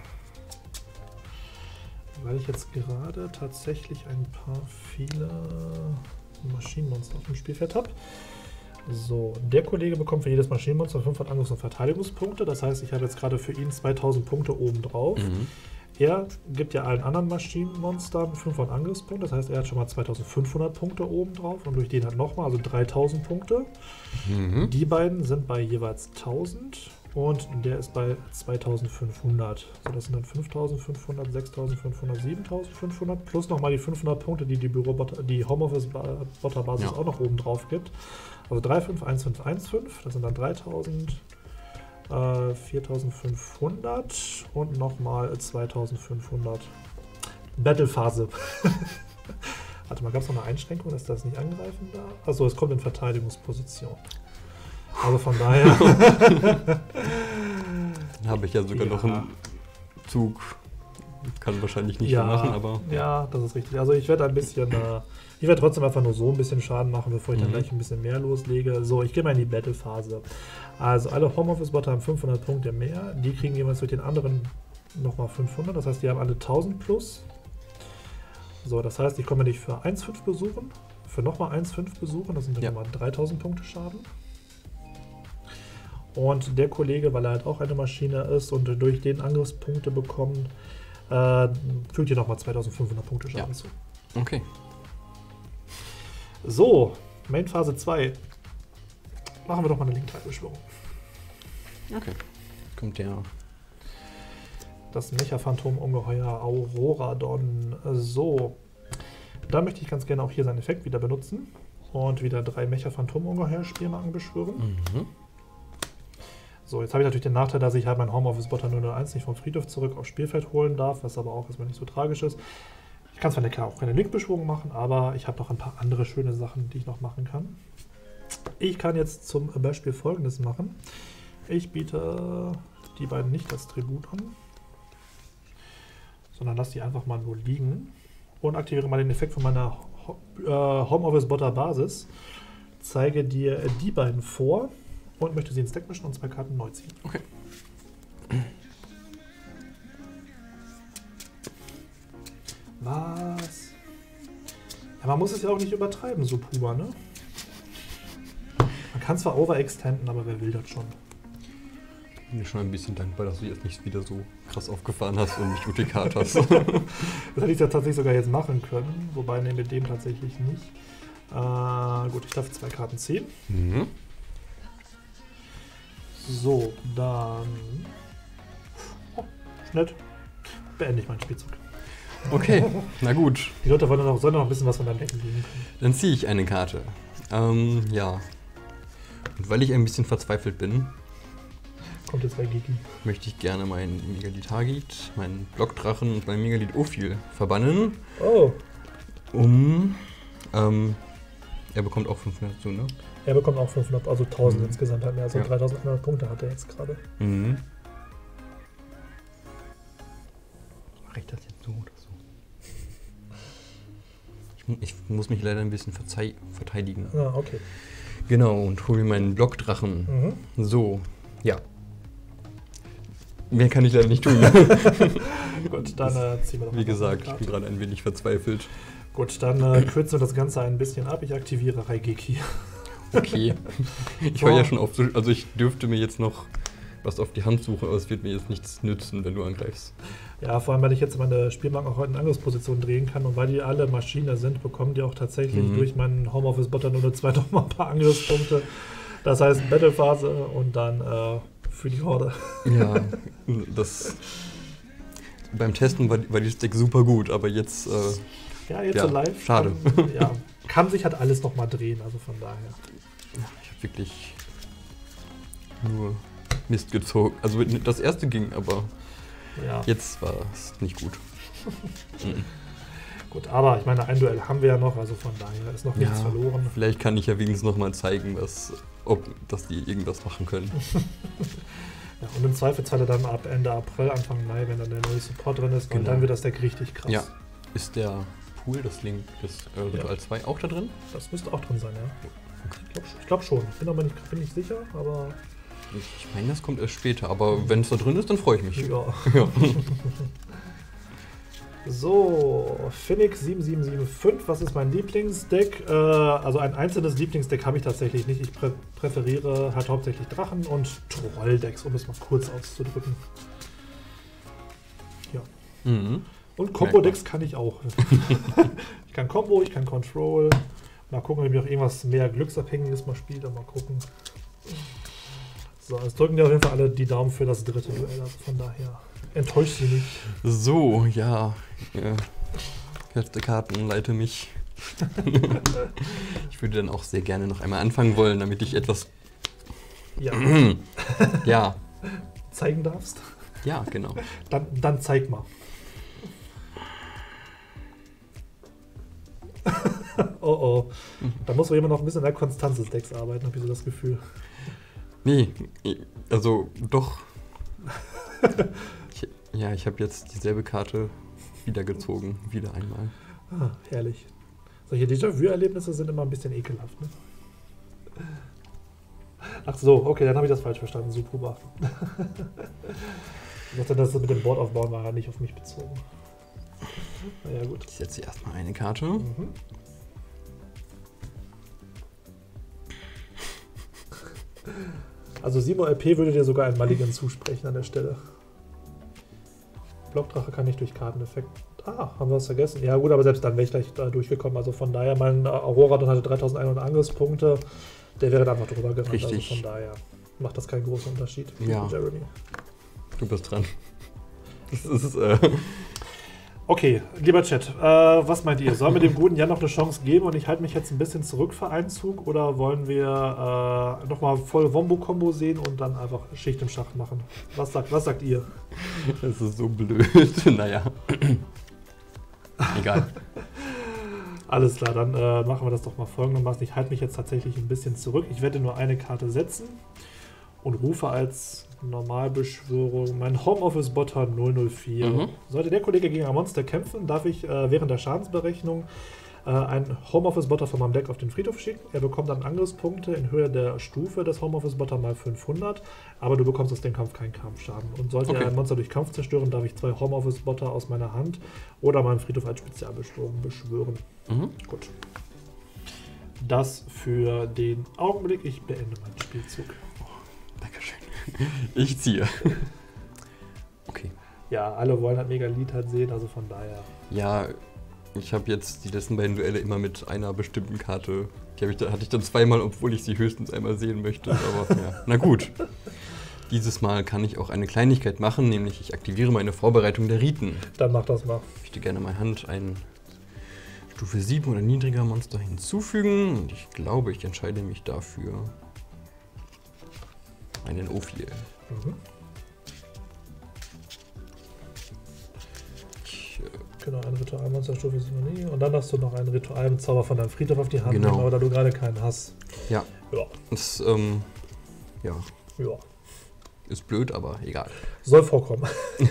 weil ich jetzt gerade tatsächlich ein paar viele Maschinenmonster auf dem Spielfeld habe. So, der Kollege bekommt für jedes Maschinenmonster 500 Angriffs- und Verteidigungspunkte. Das heißt, ich habe jetzt gerade für ihn 2000 Punkte oben drauf. Er gibt ja allen anderen Maschinenmonstern 500 Angriffspunkte. Das heißt, er hat schon mal 2500 Punkte oben drauf. Und durch den hat nochmal, also 3000 Punkte. Die beiden sind bei jeweils 1000. Und der ist bei 2500. So, das sind dann 5500, 6500, 7500 plus nochmal die 500 Punkte, die die Homeoffice-Botter-Basis auch noch oben drauf gibt. Also 351515, das sind dann 3000, 4500 und nochmal 2500. Battlephase. Warte mal, gab es noch eine Einschränkung, dass das nicht angreifen darf? Achso, es kommt in Verteidigungsposition. Also von daher. Dann habe ich ja sogar noch einen Zug. Kann wahrscheinlich nicht mehr machen, aber. Ja, das ist richtig. Also ich werde ein bisschen. Ich werde trotzdem einfach nur so ein bisschen Schaden machen, bevor ich dann gleich ein bisschen mehr loslege. So, ich gehe mal in die Battle-Phase. Also alle Homeoffice-Botter haben 500 Punkte mehr. Die kriegen jeweils durch den anderen nochmal 500. Das heißt, die haben alle 1000 plus. So, das heißt, ich komme dich für 1,5 besuchen. Für nochmal 1,5 besuchen. Das sind dann nochmal 3000 Punkte Schaden. Und der Kollege, weil er halt auch eine Maschine ist und durch den Angriffspunkte bekommt, fügt ihr nochmal 2500 Punkte Schaden zu. Okay. So, Main Phase 2. Machen wir doch mal eine Link-Teilbeschwörung. Okay. Kommt der. Das Mecha-Phantom-Ungeheuer Auroradon. So, da möchte ich ganz gerne auch hier seinen Effekt wieder benutzen und wieder 3 Mecha-Phantom-Ungeheuer-Spielmarken beschwören. So, jetzt habe ich natürlich den Nachteil, dass ich halt mein Homeoffice-Botter 001 nicht vom Friedhof zurück aufs Spielfeld holen darf, was aber auch erstmal nicht so tragisch ist. Ich kann zwar auch keine Link-Beschwörung machen, aber ich habe noch ein paar andere schöne Sachen, die ich noch machen kann. Ich kann jetzt zum Beispiel Folgendes machen. Ich biete die beiden nicht als Tribut an, sondern lasse die einfach mal nur liegen und aktiviere mal den Effekt von meiner Homeoffice-Botter-Basis. Zeige dir die beiden vor und möchte sie ins Deck mischen und 2 Karten neu ziehen. Okay. Was? Ja, man muss es ja auch nicht übertreiben, so Puma, ne? Man kann zwar overextenden, aber wer will das schon? Ich bin dir schon ein bisschen dankbar, dass du jetzt nicht wieder so krass aufgefahren hast und mich UTK hast. Das hätte ich ja tatsächlich sogar jetzt machen können, wobei ne, mit dem tatsächlich nicht. Gut, ich darf 2 Karten ziehen. So, dann... Oh, nett. Beende ich meinen Spielzug. Okay, na gut. Die Leute sollen noch ein bisschen was von deinem Decken geben können. Dann ziehe ich eine Karte. Ja. Und weil ich ein bisschen verzweifelt bin, kommt jetzt bei Geki, möchte ich gerne meinen Megalith Hagit, meinen Blockdrachen und meinen Megalith Ophil verbannen. Oh. Er bekommt auch 500 zu, ne? Er bekommt auch 500, also 1000 insgesamt halt mehr. Also 3100 Punkte hat er jetzt gerade. Mache ich das jetzt so oder so? Ich muss mich leider ein bisschen verteidigen. Ah, okay. Genau, und hole mir meinen Blockdrachen. So, ja. Mehr kann ich leider nicht tun. Gut, dann ziehen wir doch mal. Wie gesagt, ich bin gerade ein wenig verzweifelt. Gut, dann kürzen wir das Ganze ein bisschen ab. Ich aktiviere Raigeki. Okay. Ich höre ja schon auf, also ich dürfte mir jetzt noch was auf die Hand suchen, aber es wird mir jetzt nichts nützen, wenn du angreifst. Ja, vor allem, weil ich jetzt meine Spielmarken auch heute in Angriffsposition drehen kann und weil die alle Maschine sind, bekommen die auch tatsächlich durch meinen Homeoffice-Botter 002 noch mal ein paar Angriffspunkte. Das heißt Battlephase und dann für die Horde. Ja, das beim Testen war dieses Deck super gut, aber jetzt ja, jetzt so live. Schade. Kann sich halt alles noch mal drehen, also von daher. Ich habe wirklich nur Mist gezogen. Also das erste ging, aber jetzt war es nicht gut. Gut, aber ich meine, ein Duell haben wir ja noch, also von daher ist noch nichts verloren. Vielleicht kann ich ja wenigstens noch mal zeigen, dass die irgendwas machen können. Ja, und im Zweifelsfall dann ab Ende April, Anfang Mai, wenn dann der neue Support drin ist, und dann wird das Deck richtig krass. Ja. Ist der Pool, das Link des Ritual 2 auch da drin? Das müsste auch drin sein, ja. Ich glaube schon. Ich bin aber nicht sicher, aber... Ich meine, das kommt erst später, aber wenn es da drin ist, dann freue ich mich. Ja. So, Phoenix 7775, was ist mein Lieblingsdeck? Also ein einzelnes Lieblingsdeck habe ich tatsächlich nicht. Ich präferiere halt hauptsächlich Drachen und Trolldecks, um es mal kurz auszudrücken. Ja. Mhm. Und Combo-Decks kann ich auch. Ich kann Combo, ich kann Control. Mal gucken, ob ich auch irgendwas mehr Glücksabhängiges mal spiele. Mal gucken. So, jetzt drücken die auf jeden Fall alle die Daumen für das dritte Duell. Also von daher enttäuscht sie nicht. So, ja. Hälfte Karten, leite mich. Ich würde dann auch sehr gerne noch einmal anfangen wollen, damit ich etwas Ja. ja. Zeigen darfst. Ja, genau. Dann zeig mal. Oh. Da muss wohl jemand noch ein bisschen an der Konstanz des Decks arbeiten, habe ich so das Gefühl. Nee, also doch. Ich habe jetzt dieselbe Karte wieder gezogen, wieder einmal. Ah, herrlich. Solche Déjà-vu-Erlebnisse sind immer ein bisschen ekelhaft, ne? Ach so, okay, dann habe ich das falsch verstanden. Super. Ich dachte, das mit dem Board aufbauen war ja nicht auf mich bezogen. Naja, gut. Ich setze erstmal eine Karte. Mhm. Also Simo LP würde dir sogar ein Mulligan zusprechen an der Stelle. Blockdrache kann nicht durch Karteneffekt. Ah, haben wir was vergessen? Ja gut, aber selbst dann wäre ich gleich da durchgekommen. Also von daher, mein Aurora dann hatte 3100 Angriffspunkte. Der wäre dann einfach drüber gerannt. Richtig. Also von daher macht das keinen großen Unterschied. Ja. Jeremy. Du bist dran. Das ist, Okay, lieber Chat, was meint ihr? Sollen wir dem guten Jan noch eine Chance geben und ich halte mich jetzt ein bisschen zurück für Einzug oder wollen wir nochmal voll Wombo-Kombo sehen und dann einfach Schicht im Schacht machen? Was sagt ihr? Das ist so blöd. Naja. Egal. Alles klar, dann machen wir das doch mal folgendermaßen. Ich halte mich jetzt tatsächlich ein bisschen zurück. Ich werde nur eine Karte setzen und rufe als Normalbeschwörung mein Homeoffice-Botter 004. Mhm. Sollte der Kollege gegen ein Monster kämpfen, darf ich während der Schadensberechnung einen Homeoffice-Botter von meinem Deck auf den Friedhof schicken. Er bekommt dann Angriffspunkte in Höhe der Stufe des Homeoffice-Botter mal 500, aber du bekommst aus dem Kampf keinen Kampfschaden. Und sollte er ein Monster durch Kampf zerstören, darf ich 2 Homeoffice-Botter aus meiner Hand oder meinen Friedhof als Spezialbeschwörung beschwören. Mhm. Gut. Das für den Augenblick. Ich beende meinen Spielzug. Dankeschön. Ich ziehe. Okay. Ja, alle wollen halt Megalith halt sehen, also von daher. Ja, ich habe jetzt die letzten beiden Duelle immer mit einer bestimmten Karte. Hatte ich dann zweimal, obwohl ich sie höchstens einmal sehen möchte. Aber ja, na gut. Dieses Mal kann ich auch eine Kleinigkeit machen, nämlich ich aktiviere meine Vorbereitung der Riten. Dann mach das mal. Ich möchte gerne meine Hand ein Stufe 7 oder niedriger Monster hinzufügen. Und ich glaube, ich entscheide mich dafür einen Ophir. Mhm. Genau, ein Ritualmonster Stufe 7 und dann hast du noch einen Ritualzauber von deinem Friedhof auf die Hand, genau. Aber da du gerade keinen hast. Ja. Ja. Das, ja. Ja. Ist blöd, aber egal. Soll vorkommen.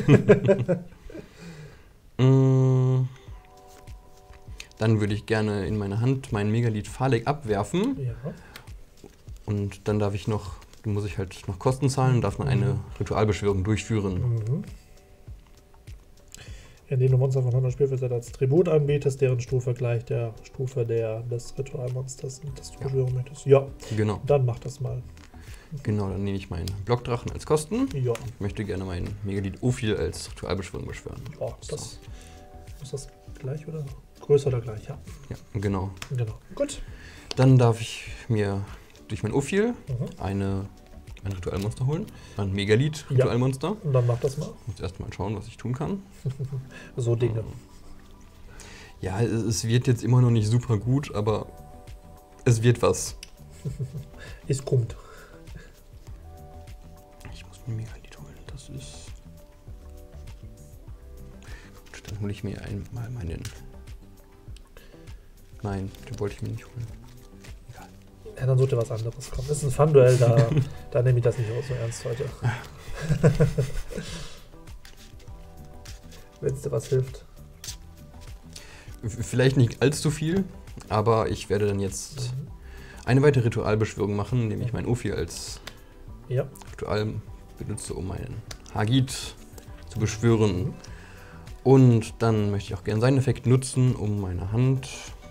Dann würde ich gerne in meine Hand meinen Megalith Phalek abwerfen. Ja. Und dann muss ich halt noch Kosten zahlen und darf dann eine Ritualbeschwörung durchführen. Mhm. Indem du Monster von 100 Spielfeldern als Tribut anbietest, deren Stufe gleich der Stufe des Ritualmonsters, das du beschwören möchtest. Ja, genau. Dann mach das mal. Genau, dann nehme ich meinen Blockdrachen als Kosten. Ja. Ich möchte gerne meinen Megalith Ophir als Ritualbeschwörung beschwören. Ja, ist das gleich oder größer oder gleich? Ja. Ja, genau. Genau. Gut. Dann darf ich mir durch mein Ophir ein Ritualmonster holen. Ein Megalith-Ritualmonster. Und dann mach das mal. Ich muss erstmal schauen, was ich tun kann. So Dinge. Ja, es wird jetzt immer noch nicht super gut, aber es wird was. Es kommt. Ich muss mir Megalith holen. Das ist... Gut, dann hole ich mir einmal meinen... Nein, den wollte ich mir nicht holen. Egal. Ja, dann sollte was anderes kommen. Das ist ein Fun-Duell, da nehme ich das nicht so ernst heute. Wenn es dir was hilft. Vielleicht nicht allzu viel, aber ich werde dann jetzt eine weitere Ritualbeschwörung machen, indem ich meinen Ophir als Ritual benutze, um meinen Hagit zu beschwören. Und dann möchte ich auch gerne seinen Effekt nutzen, um meine Hand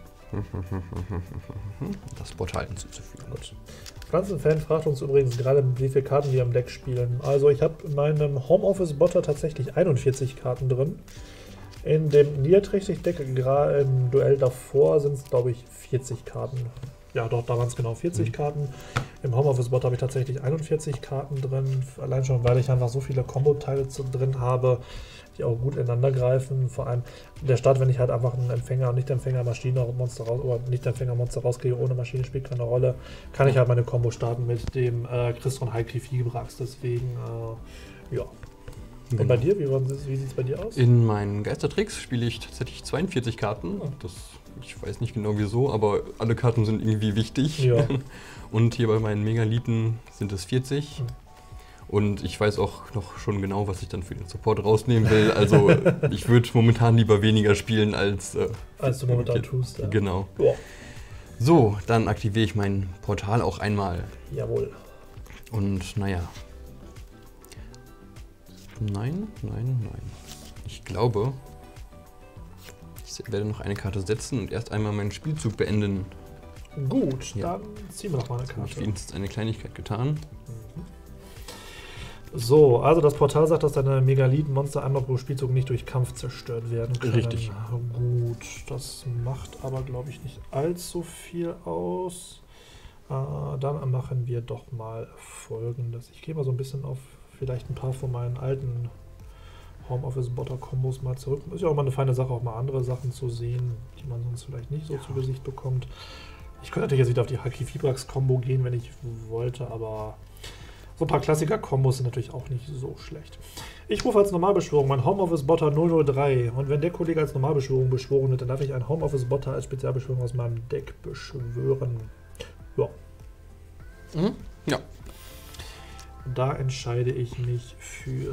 das Portal hinzuzufügen. Gut. Pflanzenfan fragt uns übrigens gerade, wie viele Karten wir am Deck spielen. Also ich habe in meinem Homeoffice-Botter tatsächlich 41 Karten drin. In dem Niederträchtig-Deck, gerade im Duell davor, sind es glaube ich 40 Karten. Ja doch, da waren es genau 40 Karten. Im Homeoffice-Bot habe ich tatsächlich 41 Karten drin. Allein schon, weil ich einfach so viele Kombo-Teile drin habe, die auch gut ineinander greifen. Vor allem der Start, wenn ich halt einfach einen Empfänger und Nicht-Empfänger Maschine Monster raus oder Nicht-Empfänger Monster rauskriege ohne Maschine, spielt keine Rolle, kann ich halt meine Combo starten mit dem Crystron Highcliffe Vibrax. Deswegen, ja. Und bei dir, wie sieht es bei dir aus? In meinen Geistertricks spiele ich tatsächlich 42 Karten. Ich weiß nicht genau wieso, aber alle Karten sind irgendwie wichtig. Ja. Und hier bei meinen Megaliten sind es 40. Und ich weiß auch noch schon genau, was ich dann für den Support rausnehmen will. Also ich würde momentan lieber weniger spielen als du momentan tust. Ja. Genau. Ja. So, dann aktiviere ich mein Portal auch einmal. Jawohl. Und naja. Nein. Ich glaube, ich werde noch eine Karte setzen und erst einmal meinen Spielzug beenden. Gut, Ja. dann ziehen wir noch mal eine Das habe ich Karte. wenigstens eine Kleinigkeit getan. So, also das Portal sagt, dass deine Megalith-Monster einmal pro Spielzug nicht durch Kampf zerstört werden können. Richtig. Gut, das macht aber, glaube ich, nicht allzu viel aus. Dann machen wir doch mal Folgendes. Ich gehe mal so ein bisschen auf vielleicht ein paar von meinen alten Homeoffice-Botter-Kombos mal zurück. Ist ja auch mal eine feine Sache, auch mal andere Sachen zu sehen, die man sonst vielleicht nicht so zu Gesicht bekommt. Ich könnte natürlich jetzt wieder auf die Haki-Fibrax-Kombo gehen, wenn ich wollte, aber so ein paar Klassiker-Kombos sind natürlich auch nicht so schlecht. Ich rufe als Normalbeschwörung mein Homeoffice-Botter 003 und wenn der Kollege als Normalbeschwörung beschworen wird, dann darf ich einen Homeoffice-Botter als Spezialbeschwörung aus meinem Deck beschwören. Ja. Mhm. Ja. Da entscheide ich mich für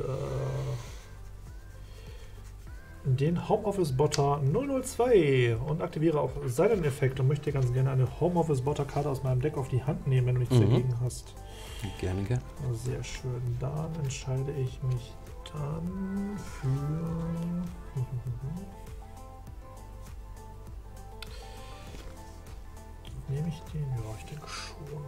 den Homeoffice-Botter 002 und aktiviere auch seinen Effekt und möchte ganz gerne eine Homeoffice-Botter-Karte aus meinem Deck auf die Hand nehmen, wenn du nichts dagegen hast. Gerne. Sehr schön. Dann entscheide ich mich dann für... Nehme ich den? Ja, ich denke schon.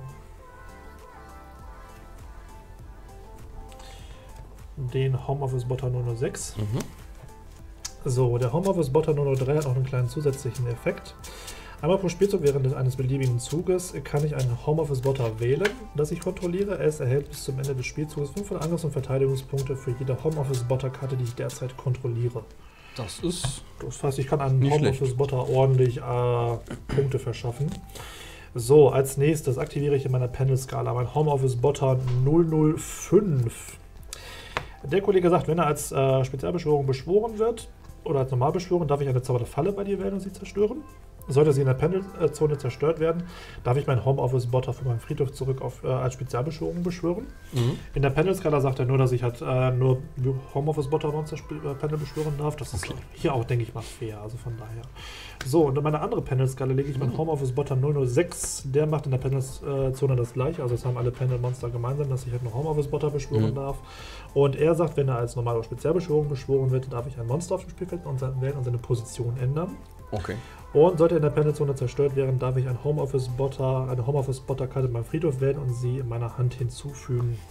Den Homeoffice-Botter 006. So, der Homeoffice-Botter 003 hat noch einen kleinen zusätzlichen Effekt. Einmal pro Spielzug während eines beliebigen Zuges kann ich einen Homeoffice-Botter wählen, das ich kontrolliere. Es erhält bis zum Ende des Spielzuges 500 Angriffs- und Verteidigungspunkte für jede Homeoffice-Botter-Karte, die ich derzeit kontrolliere. Das ist... Das heißt, ich kann einem nicht Homeoffice-Botter ordentlich Punkte verschaffen. So, als nächstes aktiviere ich in meiner Panel-Skala mein Homeoffice-Botter 005. Der Kollege sagt, wenn er als Spezialbeschwörung beschworen wird, oder als Normalbeschwörung, darf ich eine zaubernde Falle bei dir wählen und sie zerstören. Sollte sie in der Panelzone zerstört werden, darf ich meinen Homeoffice-Botter von meinem Friedhof zurück als Spezialbeschwörung beschwören. In der Panel-Skala sagt er nur, dass ich halt nur Homeoffice-Botter-Monster-Panel beschwören darf. Das ist hier auch, denke ich mal, fair, also von daher. So, und in meine andere Panel-Skala lege ich meinen Homeoffice-Botter 006. Der macht in der Panel-Zone das gleiche, also es haben alle Panel-Monster gemeinsam, dass ich halt einen Homeoffice-Botter beschwören darf. Und er sagt, wenn er als normale Spezialbeschwörung beschworen wird, darf ich ein Monster auf dem Spielfeld wählen und seine Position ändern. Okay. Und sollte in der Panelzone zerstört werden, darf ich eine Homeoffice-Botter-Karte in meinem Friedhof wählen und sie in meiner Hand hinzufügen.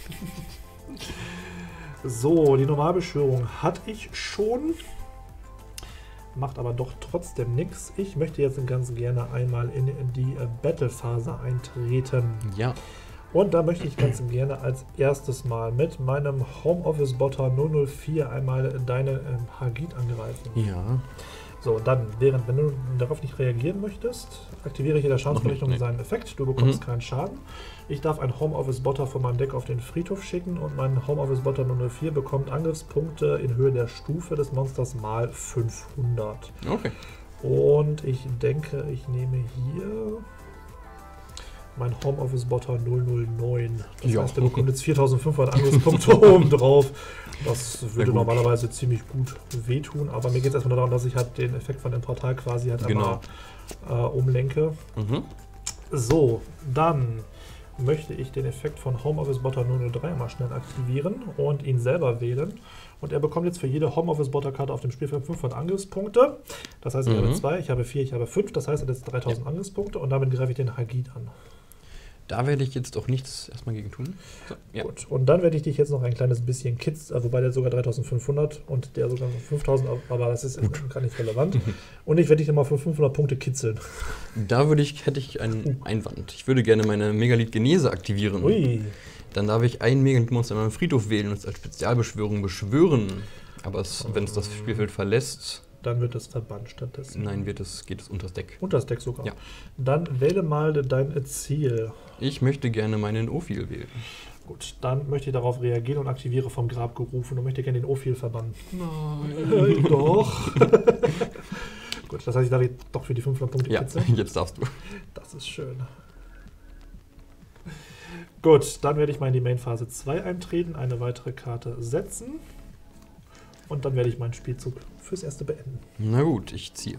So, die Normalbeschwörung hatte ich schon. Macht aber doch trotzdem nichts. Ich möchte jetzt ganz gerne einmal in die Battle-Phase eintreten. Ja. Und da möchte ich ganz gerne als erstes mal mit meinem Homeoffice-Botter 004 einmal deine Hagit angreifen. Ja. So, dann, wenn du darauf nicht reagieren möchtest, aktiviere ich in der Schadensverrichtung seinen Effekt. Du bekommst keinen Schaden. Ich darf einen Homeoffice-Botter von meinem Deck auf den Friedhof schicken und mein Homeoffice-Botter 004 bekommt Angriffspunkte in Höhe der Stufe des Monsters mal 500. Okay. Und ich denke, ich nehme hier mein Homeoffice-Botter 009. Das heißt, der bekommt jetzt 4500 Angriffspunkte oben drauf. Das würde normalerweise ziemlich gut wehtun, aber mir geht es erstmal darum, dass ich halt den Effekt von dem Portal quasi halt einmal umlenke. So, dann möchte ich den Effekt von Homeoffice-Botter 003 mal schnell aktivieren und ihn selber wählen. Und er bekommt jetzt für jede Homeoffice-Botter-Karte auf dem Spielfeld 500 Angriffspunkte. Das heißt, ich habe 2, ich habe 4, ich habe 5. Das heißt, er hat jetzt 3000 Angriffspunkte und damit greife ich den Hagid an. Da werde ich jetzt auch nichts erstmal gegen tun. So, ja. Gut, und dann werde ich dich jetzt noch ein kleines bisschen kitzeln, wobei der sogar 3500 und der sogar 5000, aber das ist gar nicht relevant. Und ich werde dich nochmal für 500 Punkte kitzeln. Da hätte ich einen Einwand. Ich würde gerne meine Megalith-Genese aktivieren. Ui. Dann darf ich ein Megalith-Monster in meinem Friedhof wählen und es als Spezialbeschwörung beschwören. Aber wenn es das Spielfeld verlässt... Dann wird es verbannt stattdessen. Nein, geht es unters Deck. Unters Deck sogar? Ja. Dann wähle mal dein Ziel. Ich möchte gerne meinen Ophil wählen. Gut, dann möchte ich darauf reagieren und aktiviere vom Grab gerufen und möchte gerne den Ophil verbannen. Nein. Doch. Gut, das heißt, ich darf doch für die 500 Punkte kitzeln. Ja, jetzt darfst du. Das ist schön. Gut, dann werde ich mal in die Main-Phase 2 eintreten, eine weitere Karte setzen. Und dann werde ich meinen Spielzug fürs Erste beenden. Na gut, ich ziehe.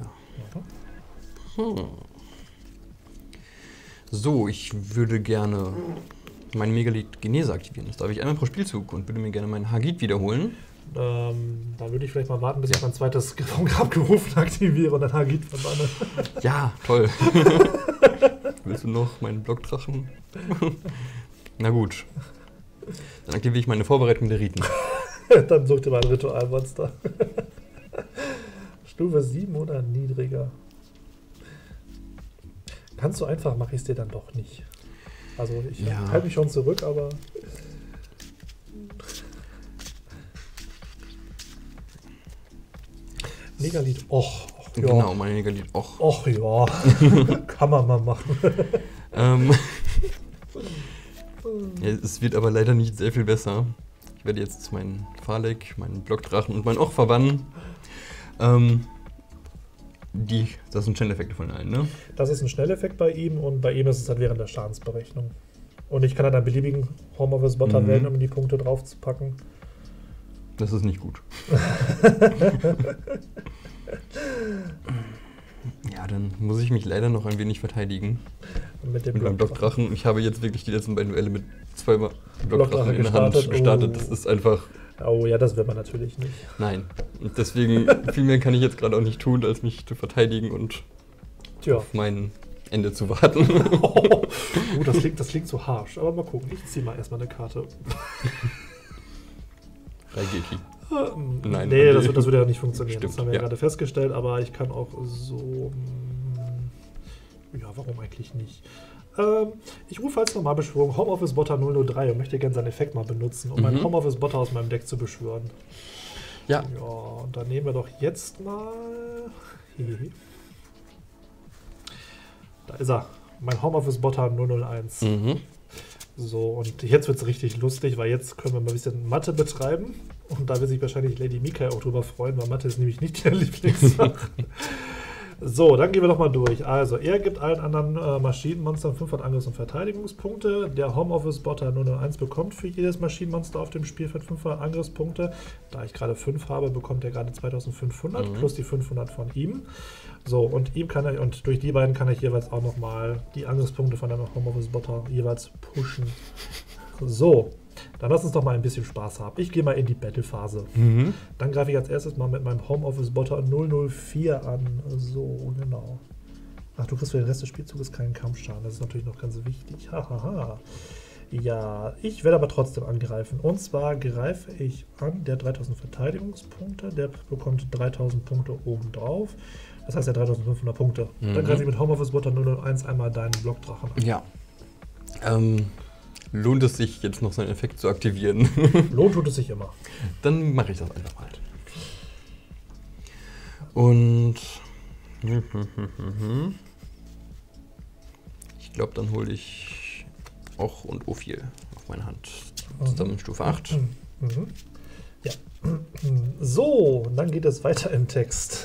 So, ich würde gerne meinen Megalith-Genese aktivieren. Das darf ich einmal pro Spielzug und würde mir gerne meinen Hagid wiederholen. Da würde ich vielleicht mal warten, bis ich mein zweites vom Grab gerufen aktiviere und dann Hagid verbanne. Ja, toll. Willst du noch meinen Blockdrachen? Na gut. Dann aktiviere ich meine Vorbereitung der Riten. Dann such dir mal ein Ritualmonster. Stufe 7 oder niedriger. Ganz so einfach mache ich es dir dann doch nicht. Also ich halte mich schon zurück, aber... Megalith, och. Ja. Genau, mein Megalith, och. Och ja, kann man mal machen. Ja, es wird aber leider nicht sehr viel besser. Ich werde jetzt meinen Farlek, meinen Blockdrachen und meinen Och verbannen. Das sind Schnelleffekte von allen, ne? Das ist ein Schnelleffekt bei ihm und bei ihm ist es halt während der Schadensberechnung. Und ich kann dann einen beliebigen Homeoffice-Botter wählen, um die Punkte drauf zu packen. Das ist nicht gut. Ja, dann muss ich mich leider noch ein wenig verteidigen. Mit dem Blockdrachen. Ich habe jetzt wirklich die letzten beiden Duelle mit 2 Blockdrachen in der Hand gestartet. Das ist einfach... Oh ja, das will man natürlich nicht. Nein. Und deswegen, viel mehr kann ich jetzt gerade auch nicht tun, als mich zu verteidigen und auf mein Ende zu warten. Das klingt so harsch. Aber mal gucken, ich ziehe mal erstmal eine Karte. Raigeki. Nein, nee, das würde ja nicht funktionieren. Stimmt, das haben wir ja gerade festgestellt, aber ich kann auch so... Ja, warum eigentlich nicht? Ich rufe als Normalbeschwörung Homeoffice-Botter 003 und möchte gerne seinen Effekt mal benutzen, um meinen Homeoffice-Botter aus meinem Deck zu beschwören. Ja. Ja, und dann nehmen wir doch jetzt mal... Da ist er. Mein Homeoffice-Botter 001. So, und jetzt wird es richtig lustig, weil jetzt können wir mal ein bisschen Mathe betreiben. Und da wird sich wahrscheinlich Lady Mikael auch drüber freuen, weil Mathe ist nämlich nicht ihre Lieblingssache. So, dann gehen wir doch mal durch. Also, er gibt allen anderen Maschinenmonstern 500 Angriffs- und Verteidigungspunkte. Der Homeoffice-Botter 001 bekommt für jedes Maschinenmonster auf dem Spielfeld 500 Angriffspunkte. Da ich gerade 5 habe, bekommt er gerade 2500 plus die 500 von ihm. So, und durch die beiden kann ich jeweils auch nochmal die Angriffspunkte von einem Homeoffice-Botter jeweils pushen. So. Dann lass uns doch mal ein bisschen Spaß haben. Ich gehe mal in die Battle-Phase. Dann greife ich als erstes mal mit meinem Homeoffice-Botter 004 an. So, genau. Ach, du kriegst für den Rest des Spielzuges keinen Kampfschaden. Das ist natürlich noch ganz wichtig. Hahaha. Ja, ich werde aber trotzdem angreifen. Und zwar greife ich an, der 3000 Verteidigungspunkte. Der bekommt 3000 Punkte obendrauf. Das heißt, er hat 3500 Punkte. Dann greife ich mit Homeoffice-Botter 001 einmal deinen Blockdrachen an. Ja. Lohnt es sich jetzt noch seinen Effekt zu aktivieren? Lohnt tut es sich immer. Dann mache ich das einfach mal. Und ich glaube, dann hole ich Och und Ophil auf meine Hand. Zusammen Stufe 8. Ja. So, dann geht es weiter im Text.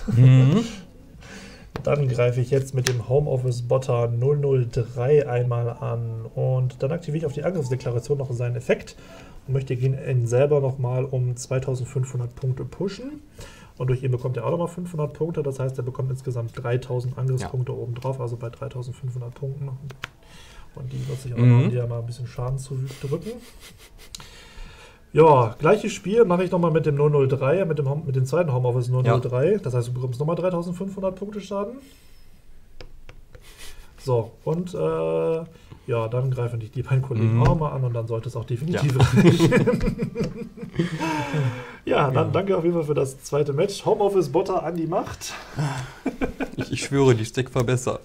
Dann greife ich jetzt mit dem Homeoffice-Botter 003 einmal an und dann aktiviere ich auf die Angriffsdeklaration noch seinen Effekt und möchte ihn selber nochmal um 2500 Punkte pushen. Und durch ihn bekommt er auch nochmal 500 Punkte, das heißt, er bekommt insgesamt 3000 Angriffspunkte obendrauf, also bei 3500 Punkten. Und die nutze ich auch noch, um dir mal ein bisschen Schaden zu drücken. Ja, gleiches Spiel mache ich nochmal mit dem 003, mit dem zweiten Homeoffice 003. Ja. Das heißt, du bekommst nochmal 3500 Punkte Schaden. So, und ja, dann greifen dich die beiden Kollegen auch mal an und dann sollte es auch definitiv reichen. Ja, dann danke auf jeden Fall für das zweite Match. Homeoffice Botter an die Macht. Ich schwöre, die Stack war besser.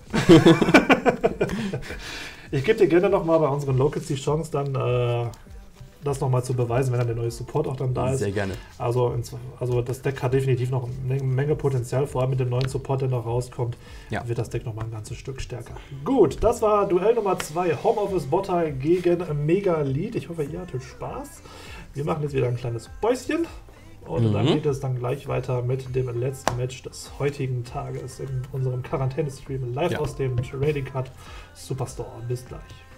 Ich gebe dir gerne nochmal bei unseren Locals die Chance, dann das nochmal zu beweisen, wenn dann der neue Support auch dann da ist. Sehr gerne. Also das Deck hat definitiv noch eine Menge Potenzial, vor allem mit dem neuen Support, der noch rauskommt, wird das Deck nochmal ein ganzes Stück stärker. Gut, das war Duell Nummer 2, Homeoffice Botter gegen Mega Lead. Ich hoffe, ihr hattet Spaß. Wir machen jetzt wieder ein kleines Päuschen und dann geht es dann gleich weiter mit dem letzten Match des heutigen Tages in unserem Quarantäne-Stream live aus dem Trading Card Superstore. Bis gleich.